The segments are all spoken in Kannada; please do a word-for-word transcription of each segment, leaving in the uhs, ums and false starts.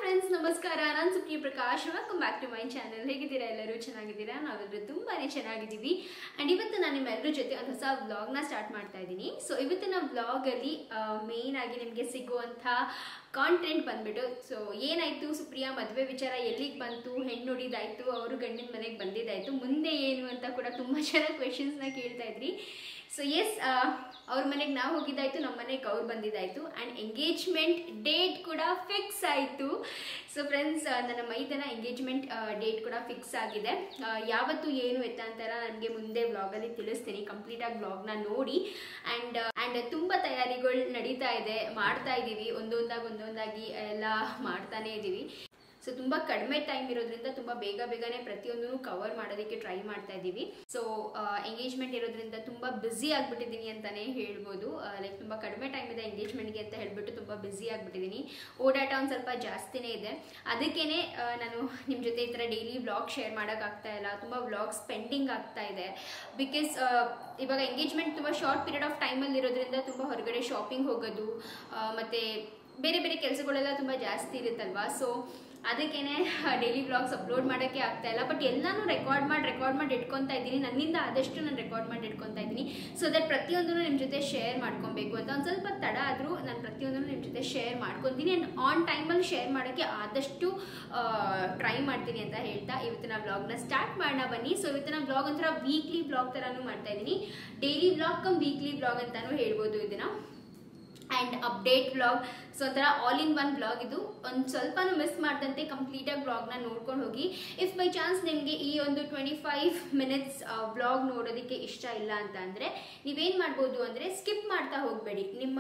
ಫ್ರೆಂಡ್ಸ್, ನಮಸ್ಕಾರ. ನಾನು Supriya Prakash. Welcome back to my channel. ಹೇಗಿದ್ದೀರಾ? ಎಲ್ಲರೂ ಚೆನ್ನಾಗಿದ್ದೀರಾ? ನಾವೆಲ್ಲರೂ ತುಂಬಾನೇ ಚೆನ್ನಾಗಿದ್ದೀವಿ. ಆ್ಯಂಡ್ ಇವತ್ತು ನಾನು ನಿಮ್ಮೆಲ್ಲರ ಜೊತೆ ಒಂದು ಹೊಸ ವ್ಲಾಗ್ನ ಸ್ಟಾರ್ಟ್ ಮಾಡ್ತಾ ಇದ್ದೀನಿ. ಸೊ ಇವತ್ತಿನ ವ್ಲಾಗಲ್ಲಿ ಮೇಯ್ನ್ ಆಗಿ ನಿಮಗೆ ಸಿಗುವಂಥ ಕಾಂಟೆಂಟ್ ಬಂದ್ಬಿಟ್ಟು, ಸೊ ಏನಾಯಿತು ಸುಪ್ರಿಯಾ ಮದುವೆ ವಿಚಾರ ಎಲ್ಲಿಗೆ ಬಂತು, ಹೆಣ್ಣು ನುಡಿದಾಯಿತು, ಅವರು ಗಂಡಿನ ಮನೆಗೆ ಬಂದಿದ್ದಾಯಿತು, ಮುಂದೆ ಏನು ಅಂತ ಕೂಡ ತುಂಬ ಜನ ಕ್ವೆಶನ್ಸ್ನ ಕೇಳ್ತಾ ಇದ್ರಿ. ಸೊ ಎಸ್, ಅವ್ರ ಮನೆಗೆ ನಾವು ಹೋಗಿದ್ದಾಯಿತು, ನಮ್ಮ ಮನೆಗೆ ಅವ್ರು ಬಂದಿದ್ದಾಯಿತು. ಆ್ಯಂಡ್ ಎಂಗೇಜ್ಮೆಂಟ್ ಡೇಟ್ ಕೂಡ ಫಿಕ್ಸ್ ಆಯಿತು. ಸೊ ಫ್ರೆಂಡ್ಸ್, ನನ್ನ ಮೈದನ ಎಂಗೇಜ್ಮೆಂಟ್ ಡೇಟ್ ಕೂಡ ಫಿಕ್ಸ್ ಆಗಿದೆ. ಯಾವತ್ತು ಏನು ಎತ್ತ ಅಂತಾರ ನನಗೆ ಮುಂದೆ ವ್ಲಾಗಲ್ಲಿ ತಿಳಿಸ್ತೀನಿ. ಕಂಪ್ಲೀಟಾಗಿ ವ್ಲಾಗ್ನ ನೋಡಿ. ಆ್ಯಂಡ್ ಆ್ಯಂಡ್ ತುಂಬ ತಯಾರಿಗಳು ನಡೀತಾ ಇದೆ, ಮಾಡ್ತಾ ಇದ್ದೀವಿ, ಒಂದೊಂದಾಗಿ ಒಂದೊಂದಾಗಿ ಎಲ್ಲ ಮಾಡ್ತಾನೇ ಇದ್ದೀವಿ. ಸೊ ತುಂಬ ಕಡಿಮೆ ಟೈಮ್ ಇರೋದ್ರಿಂದ ತುಂಬ ಬೇಗ ಬೇಗನೆ ಪ್ರತಿಯೊಂದನ್ನು ಕವರ್ ಮಾಡೋದಕ್ಕೆ ಟ್ರೈ ಮಾಡ್ತಾ ಇದ್ದೀವಿ. ಸೊ ಎಂಗೇಜ್ಮೆಂಟ್ ಇರೋದ್ರಿಂದ ತುಂಬ ಬ್ಯುಸಿ ಆಗಿಬಿಟ್ಟಿದ್ದೀನಿ ಅಂತಲೇ ಹೇಳ್ಬೋದು. ಲೈಕ್ ತುಂಬ ಕಡಿಮೆ ಟೈಮ್ ಇದೆ ಎಂಗೇಜ್ಮೆಂಟ್ಗೆ ಅಂತ ಹೇಳ್ಬಿಟ್ಟು ತುಂಬ ಬ್ಯುಸಿ ಆಗಿಬಿಟ್ಟಿದ್ದೀನಿ. ಓಡಾಟ ಒಂದು ಸ್ವಲ್ಪ ಜಾಸ್ತಿನೇ ಇದೆ. ಅದಕ್ಕೇ ನಾನು ನಿಮ್ಮ ಜೊತೆ ಈ ಥರ ಡೈಲಿ ವ್ಲಾಗ್ ಶೇರ್ ಮಾಡೋಕ್ಕಾಗ್ತಾ ಇಲ್ಲ. ತುಂಬ ವ್ಲಾಗ್ಸ್ ಪೆಂಡಿಂಗ್ ಆಗ್ತಾ ಇದೆ. ಬಿಕಾಸ್ ಇವಾಗ ಎಂಗೇಜ್ಮೆಂಟ್ ತುಂಬ ಶಾರ್ಟ್ ಪೀರಿಯಡ್ ಆಫ್ ಟೈಮಲ್ಲಿ ಇರೋದ್ರಿಂದ ತುಂಬ ಹೊರಗಡೆ ಶಾಪಿಂಗ್ ಹೋಗೋದು ಮತ್ತು ಬೇರೆ ಬೇರೆ ಕೆಲಸಗಳೆಲ್ಲ ತುಂಬ ಜಾಸ್ತಿ ಇರುತ್ತಲ್ವ. ಸೊ ಅದಕ್ಕೇ ಡೈಲಿ ವ್ಲಾಗ್ಸ್ ಅಪ್ಲೋಡ್ ಮಾಡೋಕ್ಕೆ ಆಗ್ತಾ ಇಲ್ಲ. ಬಟ್ ಎಲ್ಲನೂ ರೆಕಾರ್ಡ್ ಮಾಡಿ ರೆಕಾರ್ಡ್ ಮಾಡಿ ಇಟ್ಕೊತಾ ಇದ್ದೀನಿ. ನನ್ನಿಂದ ಆದಷ್ಟು ನಾನು ರೆಕಾರ್ಡ್ ಮಾಡಿ ಇಟ್ಕೊತಾ ಇದ್ದೀನಿ. ಸೊ ದಟ್ ಪ್ರತಿಯೊಂದನ್ನು ನಿಮ್ಮ ಜೊತೆ ಶೇರ್ ಮಾಡ್ಕೊಬೇಕು ಅಂತ. ಒಂದು ಸ್ವಲ್ಪ ತಡ ಆದರೂ ನಾನು ಪ್ರತಿಯೊಂದನ್ನು ನಿಮ್ಮ ಜೊತೆ ಶೇರ್ ಮಾಡ್ಕೊತೀನಿ. ಆ್ಯಂಡ್ ಆನ್ ಟೈಮಲ್ಲಿ ಶೇರ್ ಮಾಡೋಕ್ಕೆ ಆದಷ್ಟು ಟ್ರೈ ಮಾಡ್ತೀನಿ ಅಂತ ಹೇಳ್ತಾ ಇವತ್ತಿನ ವ್ಲಾಗ್ನ ಸ್ಟಾರ್ಟ್ ಮಾಡೋಣ ಬನ್ನಿ. ಸೊ ಇವತ್ತಿನ ವ್ಲಾಗ್ ಒಂಥರ ವೀಕ್ಲಿ ವ್ಲಾಗ್ ಥರನೂ ಮಾಡ್ತಾ ಇದ್ದೀನಿ. Daily vlog cum weekly vlog ಅಂತಲೂ ಹೇಳ್ಬೋದು ಇದನ್ನು. ಆ್ಯಂಡ್ ಅಪ್ಡೇಟ್ ವ್ಲಾಗ್, ಸೊ ಒಂಥರ ಆಲ್ ಇನ್ ಒನ್ ವ್ಲಾಗ್ ಇದು. ಒಂದು ಸ್ವಲ್ಪನೂ ಮಿಸ್ ಮಾಡ್ದಂತೆ ಕಂಪ್ಲೀಟಾಗಿ ವ್ಲಾಗ್ನ ನೋಡ್ಕೊಂಡು ಹೋಗಿ. ಇಫ್ ಬೈ ಚಾನ್ಸ್ ನಿಮಗೆ ಈ ಒಂದು ಟ್ವೆಂಟಿ ಫೈವ್ ಮಿನಿಟ್ಸ್ ವ್ಲಾಗ್ ನೋಡೋದಕ್ಕೆ ಇಷ್ಟ ಇಲ್ಲ ಅಂತ ಅಂದರೆ ನೀವೇನು ಮಾಡ್ಬೋದು ಅಂದರೆ ಸ್ಕಿಪ್ ಮಾಡ್ತಾ ಹೋಗಬೇಡಿ. ನಿಮ್ಮ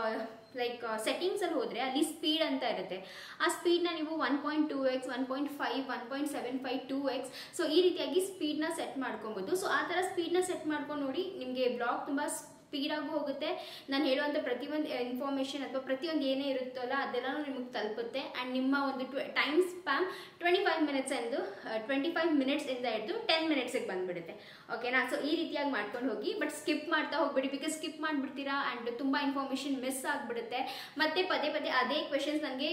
ಲೈಕ್ ಸೆಟ್ಟಿಂಗ್ಸಲ್ಲಿ ಹೋದರೆ ಅಲ್ಲಿ ಸ್ಪೀಡ್ ಅಂತ ಇರುತ್ತೆ. ಆ ಸ್ಪೀಡ್ನ ನೀವು one point two X one point five one point seven five two X so ಈ ರೀತಿಯಾಗಿ ಸ್ಪೀಡ್ನ ಸೆಟ್ ಮಾಡ್ಕೊಬೋದು. ಸೊ ಆ ಥರ ಸ್ಪೀಡ್ನ ಸೆಟ್ ಮಾಡ್ಕೊಂಡು ನೋಡಿ, ನಿಮಗೆ ವ್ಲಾಗ್ ತುಂಬ ಸ್ಪೀಡಾಗೂ ಹೋಗುತ್ತೆ. ನಾನು ಹೇಳುವಂಥ ಪ್ರತಿಯೊಂದು ಇನ್ಫಾರ್ಮೇಷನ್ ಅಥವಾ ಪ್ರತಿಯೊಂದು ಏನೇ ಇರುತ್ತಲ್ಲ ಅದೆಲ್ಲನೂ ನಿಮಗೆ ತಲುಪುತ್ತೆ. ಆ್ಯಂಡ್ ನಿಮ್ಮ ಒಂದು ಟ್ವೆ time span twenty five minutes ಎಂದು ಟ್ವೆಂಟಿ ಫೈವ್ ಮಿನಿಟ್ಸಿಂದ ಹಿಡಿದು ಟೆನ್ ಮಿನಿಟ್ಸಿಗೆ ಬಂದುಬಿಡುತ್ತೆ. ಓಕೆನಾ? ಸೊ ಈ ರೀತಿಯಾಗಿ ಮಾಡ್ಕೊಂಡು ಹೋಗಿ. ಬಟ್ ಸ್ಕಿಪ್ ಮಾಡ್ತಾ ಹೋಗ್ಬಿಡಿ. ಬಿಕಾಸ್ ಸ್ಕಿಪ್ ಮಾಡಿಬಿಡ್ತೀರಾ ಆ್ಯಂಡ್ ತುಂಬ ಇನ್ಫಾರ್ಮೇಷನ್ ಮಿಸ್ ಆಗಿಬಿಡುತ್ತೆ. ಮತ್ತು ಪದೇ ಪದೇ ಅದೇ ಕ್ವೆಶನ್ಸ್ ನನಗೆ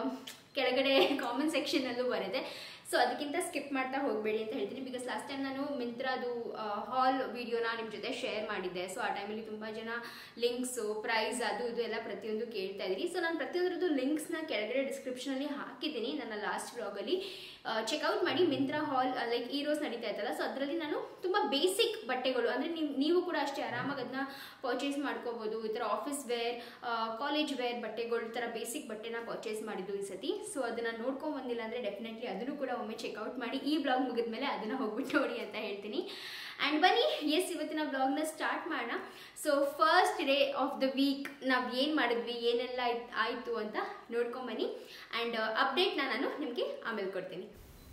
ಕೆಳಗಡೆ ಕಾಮೆಂಟ್ ಸೆಕ್ಷನಲ್ಲೂ ಬರುತ್ತೆ. ಸೊ ಅದಕ್ಕಿಂತ ಸ್ಕಿಪ್ ಮಾಡ್ತಾ ಹೋಗಬೇಡಿ ಅಂತ ಹೇಳ್ತೀನಿ. ಬಿಕಾಸ್ ಲಾಸ್ಟ್ ಟೈಮ್ ನಾನು ಮಿಂತ್ರಾದು ಹಾಲ್ ವಿಡಿಯೋನ ನಿಮ್ಮ ಜೊತೆ ಶೇರ್ ಮಾಡಿದ್ದೆ. ಸೊ ಆ ಟೈಮಲ್ಲಿ ತುಂಬ ಜನ ಲಿಂಕ್ಸು, ಪ್ರೈಸ್, ಅದು ಇದು ಎಲ್ಲ ಪ್ರತಿಯೊಂದು ಕೇಳ್ತಾ ಇದ್ದೀರಿ. ಸೊ ನಾನು ಪ್ರತಿಯೊಂದರದ್ದು ಲಿಂಕ್ಸ್ನ ಕೆಳಗಡೆ ಡಿಸ್ಕ್ರಿಪ್ಷನಲ್ಲಿ ಹಾಕಿದ್ದೀನಿ ನನ್ನ ಲಾಸ್ಟ್ ವ್ಲಾಗಲ್ಲಿ. ಚೆಕ್ಔಟ್ ಮಾಡಿ. ಮಿಂತ್ರಾ ಹಾಲ್ ಲೈಕ್ ಈರೋಸ್ ನಡೀತಾ ಇತ್ತಲ್ಲ, ಸೊ ಅದರಲ್ಲಿ ನಾನು ತುಂಬ ಬೇಸಿಕ್ ಬಟ್ಟೆಗಳು ಅಂದರೆ ನೀವು ನೀವು ಕೂಡ ಅಷ್ಟೇ ಆರಾಮಾಗಿ ಅದನ್ನ ಪರ್ಚೇಸ್ ಮಾಡ್ಕೋಬೋದು. ಈ ಥರ ಆಫೀಸ್ ವೇರ್, ಕಾಲೇಜ್ ವೇರ್ ಬಟ್ಟೆಗಳು ಥರ ಬೇಸಿಕ್ ಬಟ್ಟೆನ ಪರ್ಚೇಸ್ ಮಾಡಿದ್ದು ಈ ಸತಿ. ಸೊ ಅದನ್ನು ನೋಡ್ಕೊಂಡು ಬಂದಿಲ್ಲ ಅಂದರೆ ಡೆಫಿನೆಟ್ಲಿ ಅದನ್ನು ಕೂಡ ಒಮ್ಮೆ ಚೆಕ್ಔಟ್ ಮಾಡಿ. ಈ ಬ್ಲಾಗ್ ಮುಗಿದ್ಮೇಲೆ ಅದನ್ನು ಹೋಗ್ಬಿಟ್ಟು ನೋಡಿ ಅಂತ ಹೇಳ್ತೀನಿ. ಆ್ಯಂಡ್ ಬನ್ನಿ, ಎಸ್ ಇವತ್ತಿನ ಬ್ಲಾಗ್ನ ಸ್ಟಾರ್ಟ್ ಮಾಡೋಣ. So first day of the week ನಾವು ಏನು ಮಾಡಿದ್ವಿ, ಏನೆಲ್ಲ ಆಯಿತು ಅಂತ ನೋಡ್ಕೊಂಬನ್ನಿ. ಆ್ಯಂಡ್ ಅಪ್ಡೇಟ್ನ ನಾನು ನಿಮಗೆ ಆಮೇಲೆ ಕೊಡ್ತೀನಿ.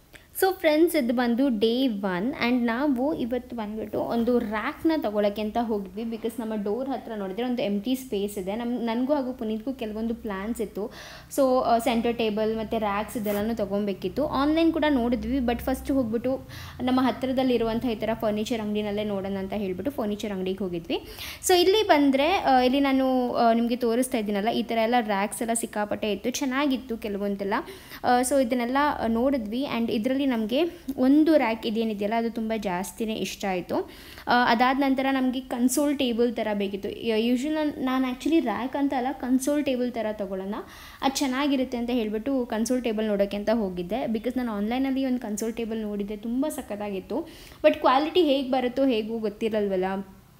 ಸೊ ಫ್ರೆಂಡ್ಸ್, ಇದು ಬಂದು ಡೇ ಒನ್. ಆ್ಯಂಡ್ ನಾವು ಇವತ್ತು ಬಂದುಬಿಟ್ಟು ಒಂದು ರ್ಯಾಕ್ನ ತೊಗೊಳಕ್ಕೆ ಅಂತ ಹೋಗಿದ್ವಿ. ಬಿಕಾಸ್ ನಮ್ಮ ಡೋರ್ ಹತ್ರ ನೋಡಿದ್ರೆ ಒಂದು ಎಂಟಿ ಸ್ಪೇಸ್ ಇದೆ. ನಮ್ಮ ನನಗೂ ಹಾಗೂ ಪುನೀತ್ಗೂ ಕೆಲವೊಂದು ಪ್ಲ್ಯಾನ್ಸ್ ಇತ್ತು. ಸೊ ಸೆಂಟರ್ ಟೇಬಲ್ ಮತ್ತು ರ್ಯಾಕ್ಸ್ ಇದೆಲ್ಲನೂ ತೊಗೊಬೇಕಿತ್ತು. ಆನ್ಲೈನ್ ಕೂಡ ನೋಡಿದ್ವಿ. ಬಟ್ ಫಸ್ಟ್ ಹೋಗ್ಬಿಟ್ಟು ನಮ್ಮ ಹತ್ತಿರದಲ್ಲಿರುವಂಥ ಈ ಥರ ಫರ್ನಿಚರ್ ಅಂಗಡಿನಲ್ಲೇ ನೋಡೋಣ ಅಂತ ಹೇಳ್ಬಿಟ್ಟು ಫರ್ನಿಚರ್ ಅಂಗಡಿಗೆ ಹೋಗಿದ್ವಿ. ಸೊ ಇಲ್ಲಿ ಬಂದರೆ ಇಲ್ಲಿ ನಾನು ನಿಮಗೆ ತೋರಿಸ್ತಾ ಇದ್ದೀನಲ್ಲ, ಈ ಥರ ಎಲ್ಲ ರ್ಯಾಕ್ಸ್ ಎಲ್ಲ ಸಿಕ್ಕಾಪಟ್ಟೆ ಇತ್ತು, ಚೆನ್ನಾಗಿತ್ತು ಕೆಲವೊಂದೆಲ್ಲ. ಸೊ ಇದನ್ನೆಲ್ಲ ನೋಡಿದ್ವಿ. ಆ್ಯಂಡ್ ಇದರಲ್ಲಿ ನಮಗೆ ಒಂದು ರ್ಯಾಕ್ ಇದೇನಿದೆಯಲ್ಲ ಅದು ತುಂಬ ಜಾಸ್ತಿನೇ ಇಷ್ಟ ಆಯಿತು. ಅದಾದ ನಂತರ ನಮಗೆ ಕನ್ಸೋಲ್ ಟೇಬಲ್ ಥರ ಬೇಕಿತ್ತು. ಯೂಶ್ವಲಿ ನಾನು ನಾನು ಆ್ಯಕ್ಚುಲಿ ರ್ಯಾಕ್ ಅಂತ ಅಲ್ಲ, ಕನ್ಸೋಲ್ ಟೇಬಲ್ ಥರ ತೊಗೊಳ್ಳೋಣ, ಅದು ಚೆನ್ನಾಗಿರುತ್ತೆ ಅಂತ ಹೇಳಿಬಿಟ್ಟು ಕನ್ಸೋಲ್ ಟೇಬಲ್ ನೋಡೋಕ್ಕೆ ಅಂತ ಹೋಗಿದ್ದೆ. ಬಿಕಾಸ್ ನಾನು ಆನ್ಲೈನಲ್ಲಿ ಒಂದು ಕನ್ಸೋಲ್ ಟೇಬಲ್ ನೋಡಿದ್ದೆ, ತುಂಬ ಸಖತ್ತಾಗಿತ್ತು. ಬಟ್ ಕ್ವಾಲಿಟಿ ಹೇಗೆ ಬರುತ್ತೋ ಹೇಗೂ ಗೊತ್ತಿರಲ್ವಲ್ಲ.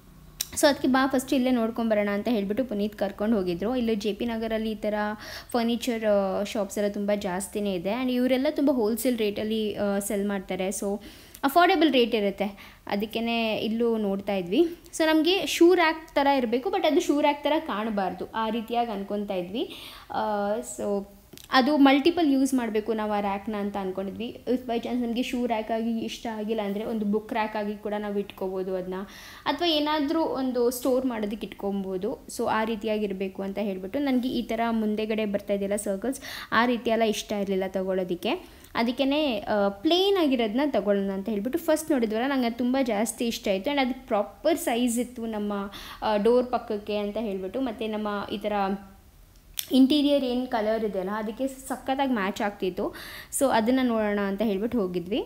ಸೊ ಅದಕ್ಕೆ ಬಾ ಫಸ್ಟ್ ಇಲ್ಲೇ ನೋಡ್ಕೊಂಬರೋಣ ಅಂತ ಹೇಳಿಬಿಟ್ಟು ಪುನೀತ್ ಕರ್ಕೊಂಡು ಹೋಗಿದ್ರು. ಇಲ್ಲಿ ಜೆ ಪಿ ನಗರಲ್ಲಿ ಈ ಥರ ಫರ್ನಿಚರ್ ಶಾಪ್ಸ್ ಎಲ್ಲ ತುಂಬ ಜಾಸ್ತಿನೇ ಇದೆ. ಆ್ಯಂಡ್ ಇವರೆಲ್ಲ ತುಂಬ ಹೋಲ್ಸೇಲ್ ರೇಟಲ್ಲಿ ಸೆಲ್ ಮಾಡ್ತಾರೆ. ಸೊ ಅಫೋರ್ಡೆಬಲ್ ರೇಟ್ ಇರುತ್ತೆ. ಅದಕ್ಕೇ ಇಲ್ಲೂ ನೋಡ್ತಾ ಇದ್ವಿ. ಸೊ ನಮಗೆ ಶೂ ರ್ಯಾಕ್ ಥರ ಇರಬೇಕು, ಬಟ್ ಅದು ಶೂ ರ್ಯಾಕ್ ಥರ ಕಾಣಬಾರ್ದು, ಆ ರೀತಿಯಾಗಿ ಅನ್ಕೊತಾ ಇದ್ವಿ. ಸೊ ಅದು ಮಲ್ಟಿಪಲ್ ಯೂಸ್ ಮಾಡಬೇಕು ನಾವು ಆ ರ್ಯಾಕ್ನ ಅಂತ ಅಂದ್ಕೊಂಡಿದ್ವಿ. ಇಫ್ ಬೈ ಚಾನ್ಸ್ ನಮಗೆ ಶೂ ರ್ಯಾಕ್ ಆಗಿ ಇಷ್ಟ ಆಗಿಲ್ಲ ಅಂದರೆ ಒಂದು ಬುಕ್ ರ್ಯಾಕ್ ಆಗಿ ಕೂಡ ನಾವು ಇಟ್ಕೋಬೋದು ಅದನ್ನ, ಅಥವಾ ಏನಾದರೂ ಒಂದು ಸ್ಟೋರ್ ಮಾಡೋದಕ್ಕೆ ಇಟ್ಕೊಬೋದು. ಸೊ ಆ ರೀತಿಯಾಗಿರಬೇಕು ಅಂತ ಹೇಳಿಬಿಟ್ಟು ನನಗೆ ಈ ಥರ ಮುಂದೆಗಡೆ ಬರ್ತಾ ಇದೆಯಲ್ಲ ಸರ್ಕಲ್ಸ್, ಆ ರೀತಿಯೆಲ್ಲ ಇಷ್ಟ ಇರಲಿಲ್ಲ ತೊಗೊಳೋದಕ್ಕೆ. ಅದಕ್ಕೇ ಪ್ಲೇನ್ ಆಗಿರೋದನ್ನ ತೊಗೊಳ್ಳೋಣ ಅಂತ ಹೇಳ್ಬಿಟ್ಟು ಫಸ್ಟ್ ನೋಡಿದ್ವಲ್ಲ, ನಂಗೆ ತುಂಬ ಜಾಸ್ತಿ ಇಷ್ಟ ಆಯಿತು. ಆ್ಯಂಡ್ ಅದಕ್ಕೆ ಪ್ರಾಪರ್ ಸೈಜ್ ಇತ್ತು ನಮ್ಮ ಡೋರ್ ಪಕ್ಕಕ್ಕೆ ಅಂತ ಹೇಳಿಬಿಟ್ಟು. ಮತ್ತು ನಮ್ಮ ಈ ಥರ ಇಂಟೀರಿಯರ್ ಏನು ಕಲರ್ ಇದೆಯಲ್ಲ ಅದಕ್ಕೆ ಸಖತ್ತಾಗಿ ಮ್ಯಾಚ್ ಆಗ್ತಿತ್ತು. ಸೊ ಅದನ್ನು ನೋಡೋಣ ಅಂತ ಹೇಳ್ಬಿಟ್ಟು ಹೋಗಿದ್ವಿ.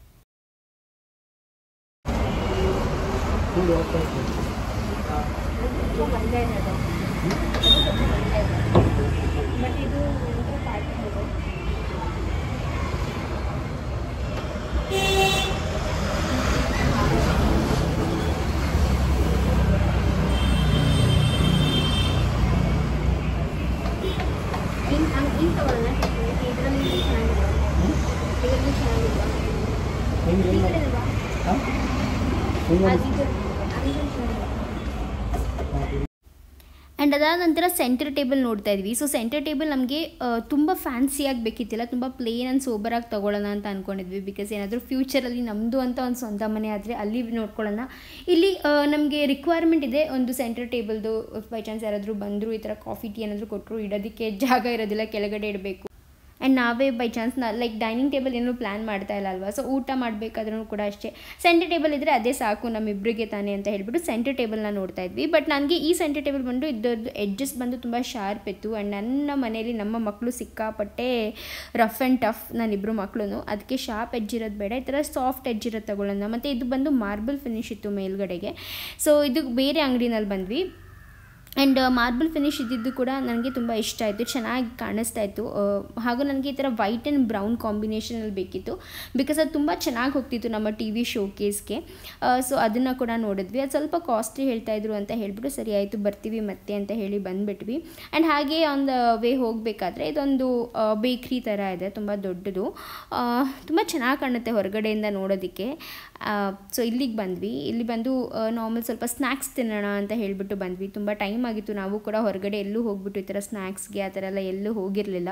ಆ್ಯಂಡ್ ಅದಾದ ನಂತರ ಸೆಂಟರ್ ಟೇಬಲ್ ನೋಡ್ತಾ ಇದ್ವಿ. ಸೊ ಸೆಂಟರ್ ಟೇಬಲ್ ನಮಗೆ ತುಂಬ ಫ್ಯಾನ್ಸಿಯಾಗಿ ಬೇಕಿತ್ತಿಲ್ಲ, ತುಂಬ ಪ್ಲೇನ್ ಆ್ಯಂಡ್ ಸೋಬರಾಗಿ ತೊಗೊಳ್ಳೋಣ ಅಂತ ಅಂದ್ಕೊಂಡಿದ್ವಿ. ಬಿಕಾಸ್ ಏನಾದರೂ ಫ್ಯೂಚರಲ್ಲಿ ನಮ್ಮದು ಅಂತ ಒಂದು ಸ್ವಂತ ಮನೆ ಆದರೆ ಅಲ್ಲಿ ನೋಡ್ಕೊಳ್ಳೋಣ. ಇಲ್ಲಿ ನಮಗೆ ರಿಕ್ವೈರ್ಮೆಂಟ್ ಇದೆ ಒಂದು ಸೆಂಟರ್ ಟೇಬಲ್ದು. ಬೈ ಚಾನ್ಸ್ ಯಾರಾದರೂ ಬಂದರು ಈ ಥರ ಕಾಫಿ ಟೀ ಏನಾದರೂ ಕೊಟ್ಟರು ಇಡೋದಕ್ಕೆ ಜಾಗ ಇರೋದಿಲ್ಲ, ಕೆಳಗಡೆ ಇಡಬೇಕು. ಆ್ಯಂಡ್ ನಾವೇ ಬೈ ಚಾನ್ಸ್ ನಾ ಲೈಕ್ ಡೈನಿಂಗ್ ಟೇಬಲ್ ಏನೂ ಪ್ಲ್ಯಾನ್ ಮಾಡ್ತಾ ಇಲ್ಲ ಅಲ್ವಾ. ಸೊ ಊಟ ಮಾಡಬೇಕಾದ್ರೂ ಕೂಡ ಅಷ್ಟೇ ಸೆಂಟರ್ ಟೇಬಲ್ ಇದ್ದರೆ ಅದೇ ಸಾಕು ನಮ್ಮಿಬ್ಬರಿಗೆ ತಾನೇ ಅಂತ ಹೇಳ್ಬಿಟ್ಟು ಸೆಂಟರ್ ಟೇಬಲ್ನ ನೋಡ್ತಾ ಇದ್ವಿ. ಬಟ್ ನನಗೆ ಈ ಸೆಂಟರ್ ಟೇಬಲ್ ಬಂದು ಇದ್ದದ್ದು ಎಡ್ಜಸ್ ಬಂದು ತುಂಬ ಶಾರ್ಪ್ ಇತ್ತು. ಆ್ಯಂಡ್ ನನ್ನ ಮನೆಯಲ್ಲಿ ನಮ್ಮ ಮಕ್ಕಳು ಸಿಕ್ಕಾಪಟ್ಟೆ ರಫ್ ಆ್ಯಂಡ್ ಟಫ್, ನಾನಿಬ್ಬರು ಮಕ್ಕಳು, ಅದಕ್ಕೆ ಶಾರ್ಪ್ ಎಡ್ಜ್ ಇರೋದು ಬೇಡ, ಈ ಥರ ಸಾಫ್ಟ್ ಎಡ್ಜ್ ಇರೋದು ತಗೊಳ್ಳೋಣ. ಮತ್ತು ಇದು ಬಂದು ಮಾರ್ಬಲ್ ಫಿನಿಶ್ ಇತ್ತು ಮೇಲ್ಗಡೆಗೆ. ಸೊ ಇದು ಬೇರೆ ಅಂಗಡಿನಲ್ಲಿ ಬಂದ್ವಿ. ಆ್ಯಂಡ್ ಮಾರ್ಬಲ್ ಫಿನಿಶ್ ಇದ್ದಿದ್ದು ಕೂಡ ನನಗೆ ತುಂಬ ಇಷ್ಟ ಆಯಿತು, ಚೆನ್ನಾಗಿ ಕಾಣಿಸ್ತಾ ಇತ್ತು. ಹಾಗೂ ನನಗೆ ಈ ಥರ ವೈಟ್ ಆ್ಯಂಡ್ ಬ್ರೌನ್ ಕಾಂಬಿನೇಷನಲ್ಲಿ ಬೇಕಿತ್ತು, ಬಿಕಾಸ್ ಅದು ತುಂಬ ಚೆನ್ನಾಗಿ ಹೋಗ್ತಿತ್ತು ನಮ್ಮ ಟಿ ವಿ ಶೋಕೇಸ್ಗೆ. ಸೊ ಅದನ್ನು ಕೂಡ ನೋಡಿದ್ವಿ. ಅದು ಸ್ವಲ್ಪ ಕಾಸ್ಟ್ಲಿ ಹೇಳ್ತಾಯಿದ್ರು ಅಂತ ಹೇಳಿಬಿಟ್ಟು ಸರಿ ಆಯಿತು ಬರ್ತೀವಿ ಮತ್ತೆ ಅಂತ ಹೇಳಿ ಬಂದುಬಿಟ್ವಿ. ಆ್ಯಂಡ್ ಹಾಗೆ ಆನ್ ದ ವೇ ಹೋಗಬೇಕಾದ್ರೆ ಇದೊಂದು ಬೇಕ್ರಿ ಥರ ಇದೆ, ತುಂಬ ದೊಡ್ಡದು, ತುಂಬ ಚೆನ್ನಾಗಿ ಕಾಣುತ್ತೆ ಹೊರಗಡೆಯಿಂದ ನೋಡೋದಕ್ಕೆ. ಸೊ ಇಲ್ಲಿಗೆ ಬಂದ್ವಿ. ಇಲ್ಲಿ ಬಂದು ನಾರ್ಮಲ್ ಸ್ವಲ್ಪ ಸ್ನ್ಯಾಕ್ಸ್ ತಿನ್ನೋಣ ಅಂತ ಹೇಳಿಬಿಟ್ಟು ಬಂದ್ವಿ. ತುಂಬ ಟೈಮ್ ಆಗಿತ್ತು, ನಾವು ಕೂಡ ಹೊರಗಡೆ ಎಲ್ಲೂ ಹೋಗ್ಬಿಟ್ಟು ಈ ಥರ ಸ್ನ್ಯಾಕ್ಸ್ಗೆ ಆ ಥರ ಎಲ್ಲ ಎಲ್ಲೂ ಹೋಗಿರಲಿಲ್ಲ.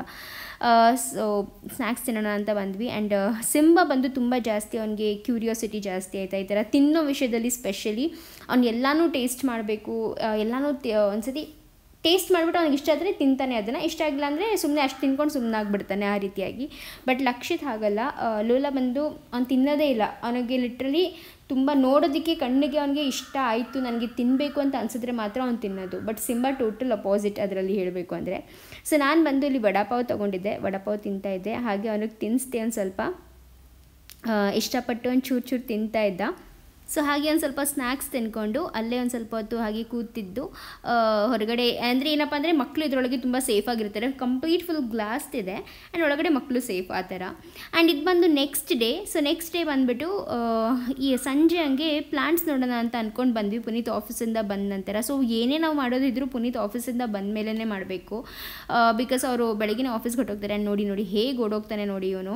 ಸೊ ಸ್ನ್ಯಾಕ್ಸ್ ತಿನ್ನೋಣ ಅಂತ ಬಂದ್ವಿ. ಆ್ಯಂಡ್ ಸಿಂಬಾ ಬಂದು ತುಂಬ ಜಾಸ್ತಿ ಅವನಿಗೆ ಕ್ಯೂರಿಯಾಸಿಟಿ ಜಾಸ್ತಿ ಆಯಿತಾ ಈ ಥರ ತಿನ್ನೋ ವಿಷಯದಲ್ಲಿ. ಸ್ಪೆಷಲಿ ಅವ್ನು ಎಲ್ಲನೂ ಟೇಸ್ಟ್ ಮಾಡಬೇಕು, ಎಲ್ಲನೂ ಒಂದ್ಸತಿ ಟೇಸ್ಟ್ ಮಾಡಿಬಿಟ್ಟು ಅವ್ನಿಗೆ ಇಷ್ಟ ಆದರೆ ತಿಂತಾನೆ, ಅದನ್ನು ಇಷ್ಟ ಆಗಿಲ್ಲ ಅಂದರೆ ಸುಮ್ಮನೆ ಅಷ್ಟು ತಿನ್ಕೊಂಡು ಸುಮ್ಮನೆ ಆಗಿಬಿಡ್ತಾನೆ ಆ ರೀತಿಯಾಗಿ. ಬಟ್ ಲಕ್ಷಿತ್ ಹಾಗಲ್ಲ, ಲೋಲಾ ಬಂದು ಅವ್ನು ತಿನ್ನೋದೇ ಇಲ್ಲ. ಅವನಿಗೆ ಲಿಟ್ರಲಿ ತುಂಬ ನೋಡೋದಕ್ಕೆ ಕಣ್ಣಿಗೆ ಅವನಿಗೆ ಇಷ್ಟ ಆಯಿತು, ನನಗೆ ತಿನ್ನಬೇಕು ಅಂತ ಅನಿಸಿದ್ರೆ ಮಾತ್ರ ಅವ್ನು ತಿನ್ನೋದು. ಬಟ್ ಸಿಂಬಾ ಟೋಟಲ್ ಅಪೋಸಿಟ್ ಅದರಲ್ಲಿ ಹೇಳಬೇಕು ಅಂದರೆ. ಸೊ ನಾನು ಬಂದು ಇಲ್ಲಿ ವಡಾಪಾವ್ ತೊಗೊಂಡಿದ್ದೆ, ವಡಾಪಾವ್ ತಿಂತಾಯಿದ್ದೆ. ಹಾಗೆ ಅವನಿಗೆ ತಿನ್ನಿಸ್ದೆ ಒಂದು ಸ್ವಲ್ಪ, ಇಷ್ಟಪಟ್ಟು ಒಂದು ಚೂರು ಚೂರು ತಿಂತಾ ಇದ್ದ. ಸೊ ಹಾಗೆ ಒಂದು ಸ್ವಲ್ಪ ಸ್ನ್ಯಾಕ್ಸ್ ತಿನ್ಕೊಂಡು ಅಲ್ಲೇ ಒಂದು ಸ್ವಲ್ಪ ಹೊತ್ತು ಹಾಗೆ ಕೂತಿದ್ದು ಹೊರಗಡೆ. ಅಂದರೆ ಏನಪ್ಪ ಅಂದರೆ ಮಕ್ಕಳು ಇದರೊಳಗೆ ತುಂಬ ಸೇಫಾಗಿರ್ತಾರೆ, ಕಂಪ್ಲೀಟ್ ಫುಲ್ ಗ್ಲಾಸ್ ಇದೆ ಆ್ಯಂಡ್ ಒಳಗಡೆ ಮಕ್ಕಳು ಸೇಫ್ ಆ ಥರ. ಆ್ಯಂಡ್ ಇದು ಬಂದು next day. So next day ಬಂದುಬಿಟ್ಟು ಈ ಸಂಜೆ ಹಂಗೆ ಪ್ಲಾಂಟ್ಸ್ ನೋಡೋಣ ಅಂತ ಅಂದ್ಕೊಂಡು ಬಂದ್ವಿ ಪುನೀತ್ ಆಫೀಸಿಂದ ಬಂದ ನಂತರ. ಸೊ ಏನೇ ನಾವು ಮಾಡೋದಿದ್ರು ಪುನೀತ್ ಆಫೀಸಿಂದ ಬಂದ ಮೇಲೇ ಮಾಡಬೇಕು, ಬಿಕಾಸ್ ಅವರು ಬೆಳಗಿನ ಆಫೀಸ್ಗೆ ಹೊಟ್ಟೋಗ್ತಾರೆ. ಆ್ಯಂಡ್ ನೋಡಿ ನೋಡಿ ಹೇಗೆ ಓಡೋಗ್ತಾನೆ ನೋಡಿ ಇವನು,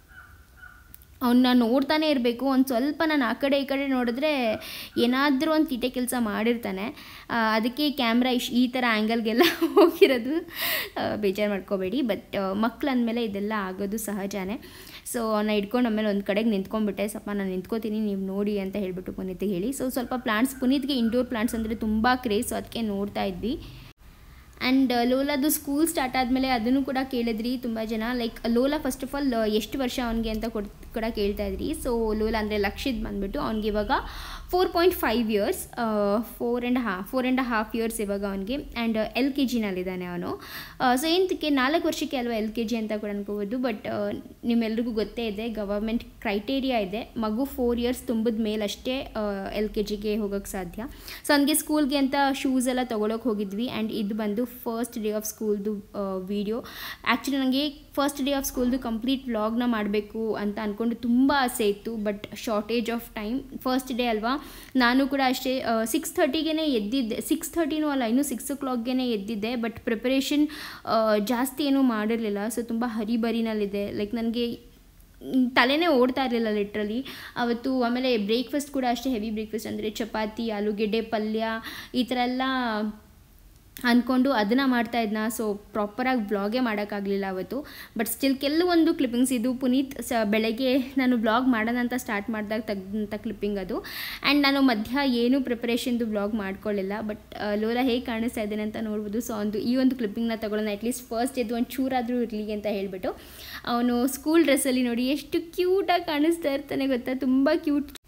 ಅವನ್ನ ನೋಡ್ತಾನೆ ಇರಬೇಕು. ಒಂದು ಸ್ವಲ್ಪ ನಾನು ಆ ಕಡೆ ಈ ಕಡೆ ನೋಡಿದ್ರೆ ಏನಾದರೂ ಒಂದು ತೀಟೆ ಕೆಲಸ ಮಾಡಿರ್ತಾನೆ. ಅದಕ್ಕೆ ಕ್ಯಾಮ್ರಾ ಇಶ್ ಈ ಥರ ಆ್ಯಂಗಲ್ಗೆಲ್ಲ ಹೋಗಿರೋದು, ಬೇಜಾರು ಮಾಡ್ಕೋಬೇಡಿ. ಬಟ್ ಮಕ್ಳು ಅಂದಮೇಲೆ ಇದೆಲ್ಲ ಆಗೋದು ಸಹಜನೇ. ಸೊ ಅವನ್ನ ಇಟ್ಕೊಂಡು ಆಮೇಲೆ ಒಂದು ಕಡೆಗೆ ನಿಂತ್ಕೊಂಡ್ಬಿಟ್ಟೆ, ಸ್ವಲ್ಪ ನಾನು ನಿಂತ್ಕೋತೀನಿ ನೀವು ನೋಡಿ ಅಂತ ಹೇಳಿಬಿಟ್ಟು ಪುನೀತ್ಗೆ ಹೇಳಿ. ಸೊ ಸ್ವಲ್ಪ ಪ್ಲಾಂಟ್ಸ್, ಪುನೀತ್ಗೆ ಇಂಡೋರ್ ಪ್ಲಾಂಟ್ಸ್ ಅಂದರೆ ತುಂಬ ಕ್ರೇಜ್, ಸೊ ಅದಕ್ಕೆ ನೋಡ್ತಾ ಇದ್ವಿ. ಆ್ಯಂಡ್ ಲೋಲಾದು ಸ್ಕೂಲ್ ಸ್ಟಾರ್ಟ್ ಆದಮೇಲೆ ಅದನ್ನು ಕೂಡ ಕೇಳಿದ್ರಿ ತುಂಬ ಜನ. ಲೈಕ್ ಲೋಲಾ ಫಸ್ಟ್ ಆಫ್ ಆಲ್ ಎಷ್ಟು ವರ್ಷ ಅವನಿಗೆ ಅಂತ ಕೊಡ್ ಕೂಡ ಕೇಳ್ತಾ ಇದ್ರಿ. ಸೊ ಲೋಲಾ ಅಂದರೆ ಲಕ್ಷಿತ್ ಬಂದುಬಿಟ್ಟು ಅವ್ನಿಗೆ ಇವಾಗ four point five years, four and half four and half years ಇವಾಗ ಅವನಿಗೆ. ಆ್ಯಂಡ್ ಎಲ್ ಕೆ ಜಿನಲ್ಲಿದ್ದಾನೆ ಅವನು. ಸೊ ಏನಕ್ಕೆ ನಾಲ್ಕು ವರ್ಷಕ್ಕೆ ಅಲ್ವಾ ಎಲ್ ಕೆ ಜಿ ಅಂತ ಕೂಡ ಅನ್ಕೋಬೋದು. ಬಟ್ ನಿಮ್ಮೆಲ್ರಿಗೂ ಗೊತ್ತೇ ಇದೆ, ಗವರ್ಮೆಂಟ್ ಕ್ರೈಟೇರಿಯಾ ಇದೆ, ಮಗು ಫೋರ್ ಇಯರ್ಸ್ ತುಂಬಿದ ಮೇಲಷ್ಟೇ ಎಲ್ ಕೆ ಜಿಗೆ ಹೋಗೋಕ್ಕೆ ಸಾಧ್ಯ. ಸೊ ನನಗೆ ಸ್ಕೂಲ್ಗೆ ಅಂತ ಶೂಸ್ ಎಲ್ಲ ತೊಗೊಳಕ್ಕೆ ಹೋಗಿದ್ವಿ. ಆ್ಯಂಡ್ ಇದು ಬಂದು ಫಸ್ಟ್ ಡೇ ಆಫ್ ಸ್ಕೂಲ್ದು ವೀಡಿಯೋ. ಆ್ಯಕ್ಚುಲಿ ನನಗೆ ಫಸ್ಟ್ ಡೇ ಆಫ್ ಸ್ಕೂಲ್ದು ಕಂಪ್ಲೀಟ್ ವ್ಲಾಗ್ನ ಮಾಡಬೇಕು ಅಂತ ಅಂದ್ಕೊಂಡು ತುಂಬ ಆಸೆ ಇತ್ತು. But shortage of time, first day ಅಲ್ವಾ, ನಾನು ಕೂಡ ಅಷ್ಟೇ ಸಿಕ್ಸ್ ಥರ್ಟಿಗೆ ಎದ್ದಿದ್ದೆ. ಸಿಕ್ಸ್ ಥರ್ಟಿನೂ ಅಲ್ಲ, ಇನ್ನೂ ಸಿಕ್ಸ್ ಓ ಕ್ಲಾಕ್ಗೆ ಎದ್ದಿದ್ದೆ. ಬಟ್ ಪ್ರಿಪರೇಷನ್ ಜಾಸ್ತಿ ಏನೂ ಮಾಡಿರಲಿಲ್ಲ. ಸೊ ತುಂಬ ಹರಿಬರಿನಲ್ಲಿದೆ. ಲೈಕ್ ನನಗೆ ತಲೆನೇ ಓಡ್ತಾ ಇರಲಿಲ್ಲ ಲಿಟ್ರಲಿ ಅವತ್ತು. ಆಮೇಲೆ ಬ್ರೇಕ್ಫಾಸ್ಟ್ ಕೂಡ ಅಷ್ಟೇ ಹೆವಿ ಬ್ರೇಕ್ಫಾಸ್ಟ್, ಅಂದರೆ ಚಪಾತಿ, ಆಲೂಗೆಡ್ಡೆ ಪಲ್ಯ ಈ ಥರ ಎಲ್ಲ ಅಂದ್ಕೊಂಡು ಅದನ್ನು ಮಾಡ್ತಾಯಿದ್ನ. ಸೊ ಪ್ರಾಪರಾಗಿ ವ್ಲಾಗೇ ಮಾಡೋಕ್ಕಾಗಲಿಲ್ಲ ಅವತ್ತು. ಬಟ್ ಸ್ಟಿಲ್ ಕೆಲವೊಂದು ಕ್ಲಿಪ್ಪಿಂಗ್ಸ್ ಇದು ಪುನೀತ್ ಸ ಬೆಳಗ್ಗೆ ನಾನು ವ್ಲಾಗ್ ಮಾಡೋಣ ಅಂತ ಸ್ಟಾರ್ಟ್ ಮಾಡಿದಾಗ ತೆಗೆದಂಥ ಕ್ಲಿಪ್ಪಿಂಗ್ ಅದು. ಆ್ಯಂಡ್ ನಾನು ಮಧ್ಯ ಏನೂ ಪ್ರಿಪರೇಷನ್ದು ವ್ಲಾಗ್ ಮಾಡ್ಕೊಳ್ಳಿಲ್ಲ. ಬಟ್ ಲೋಲಾ ಹೇಗೆ ಕಾಣಿಸ್ತಾ ಇದ್ದೇನೆ ಅಂತ ನೋಡ್ಬೋದು. ಸೊ ಒಂದು ಈ ಒಂದು ಕ್ಲಿಪ್ಪಿಂಗ್ನ ತೊಗೊಳ್ಳೋಣ, ಅಟ್ಲೀಸ್ಟ್ ಫಸ್ಟ್ ಇದು ಒಂದು ಚೂರಾದರೂ ಇರಲಿ ಅಂತ ಹೇಳಿಬಿಟ್ಟು. ಅವನು ಸ್ಕೂಲ್ ಡ್ರೆಸ್ಸಲ್ಲಿ ನೋಡಿ ಎಷ್ಟು ಕ್ಯೂಟಾಗಿ ಕಾಣಿಸ್ತಾ ಇರ್ತಾನೆ ಗೊತ್ತಾ, ತುಂಬ ಕ್ಯೂಟ್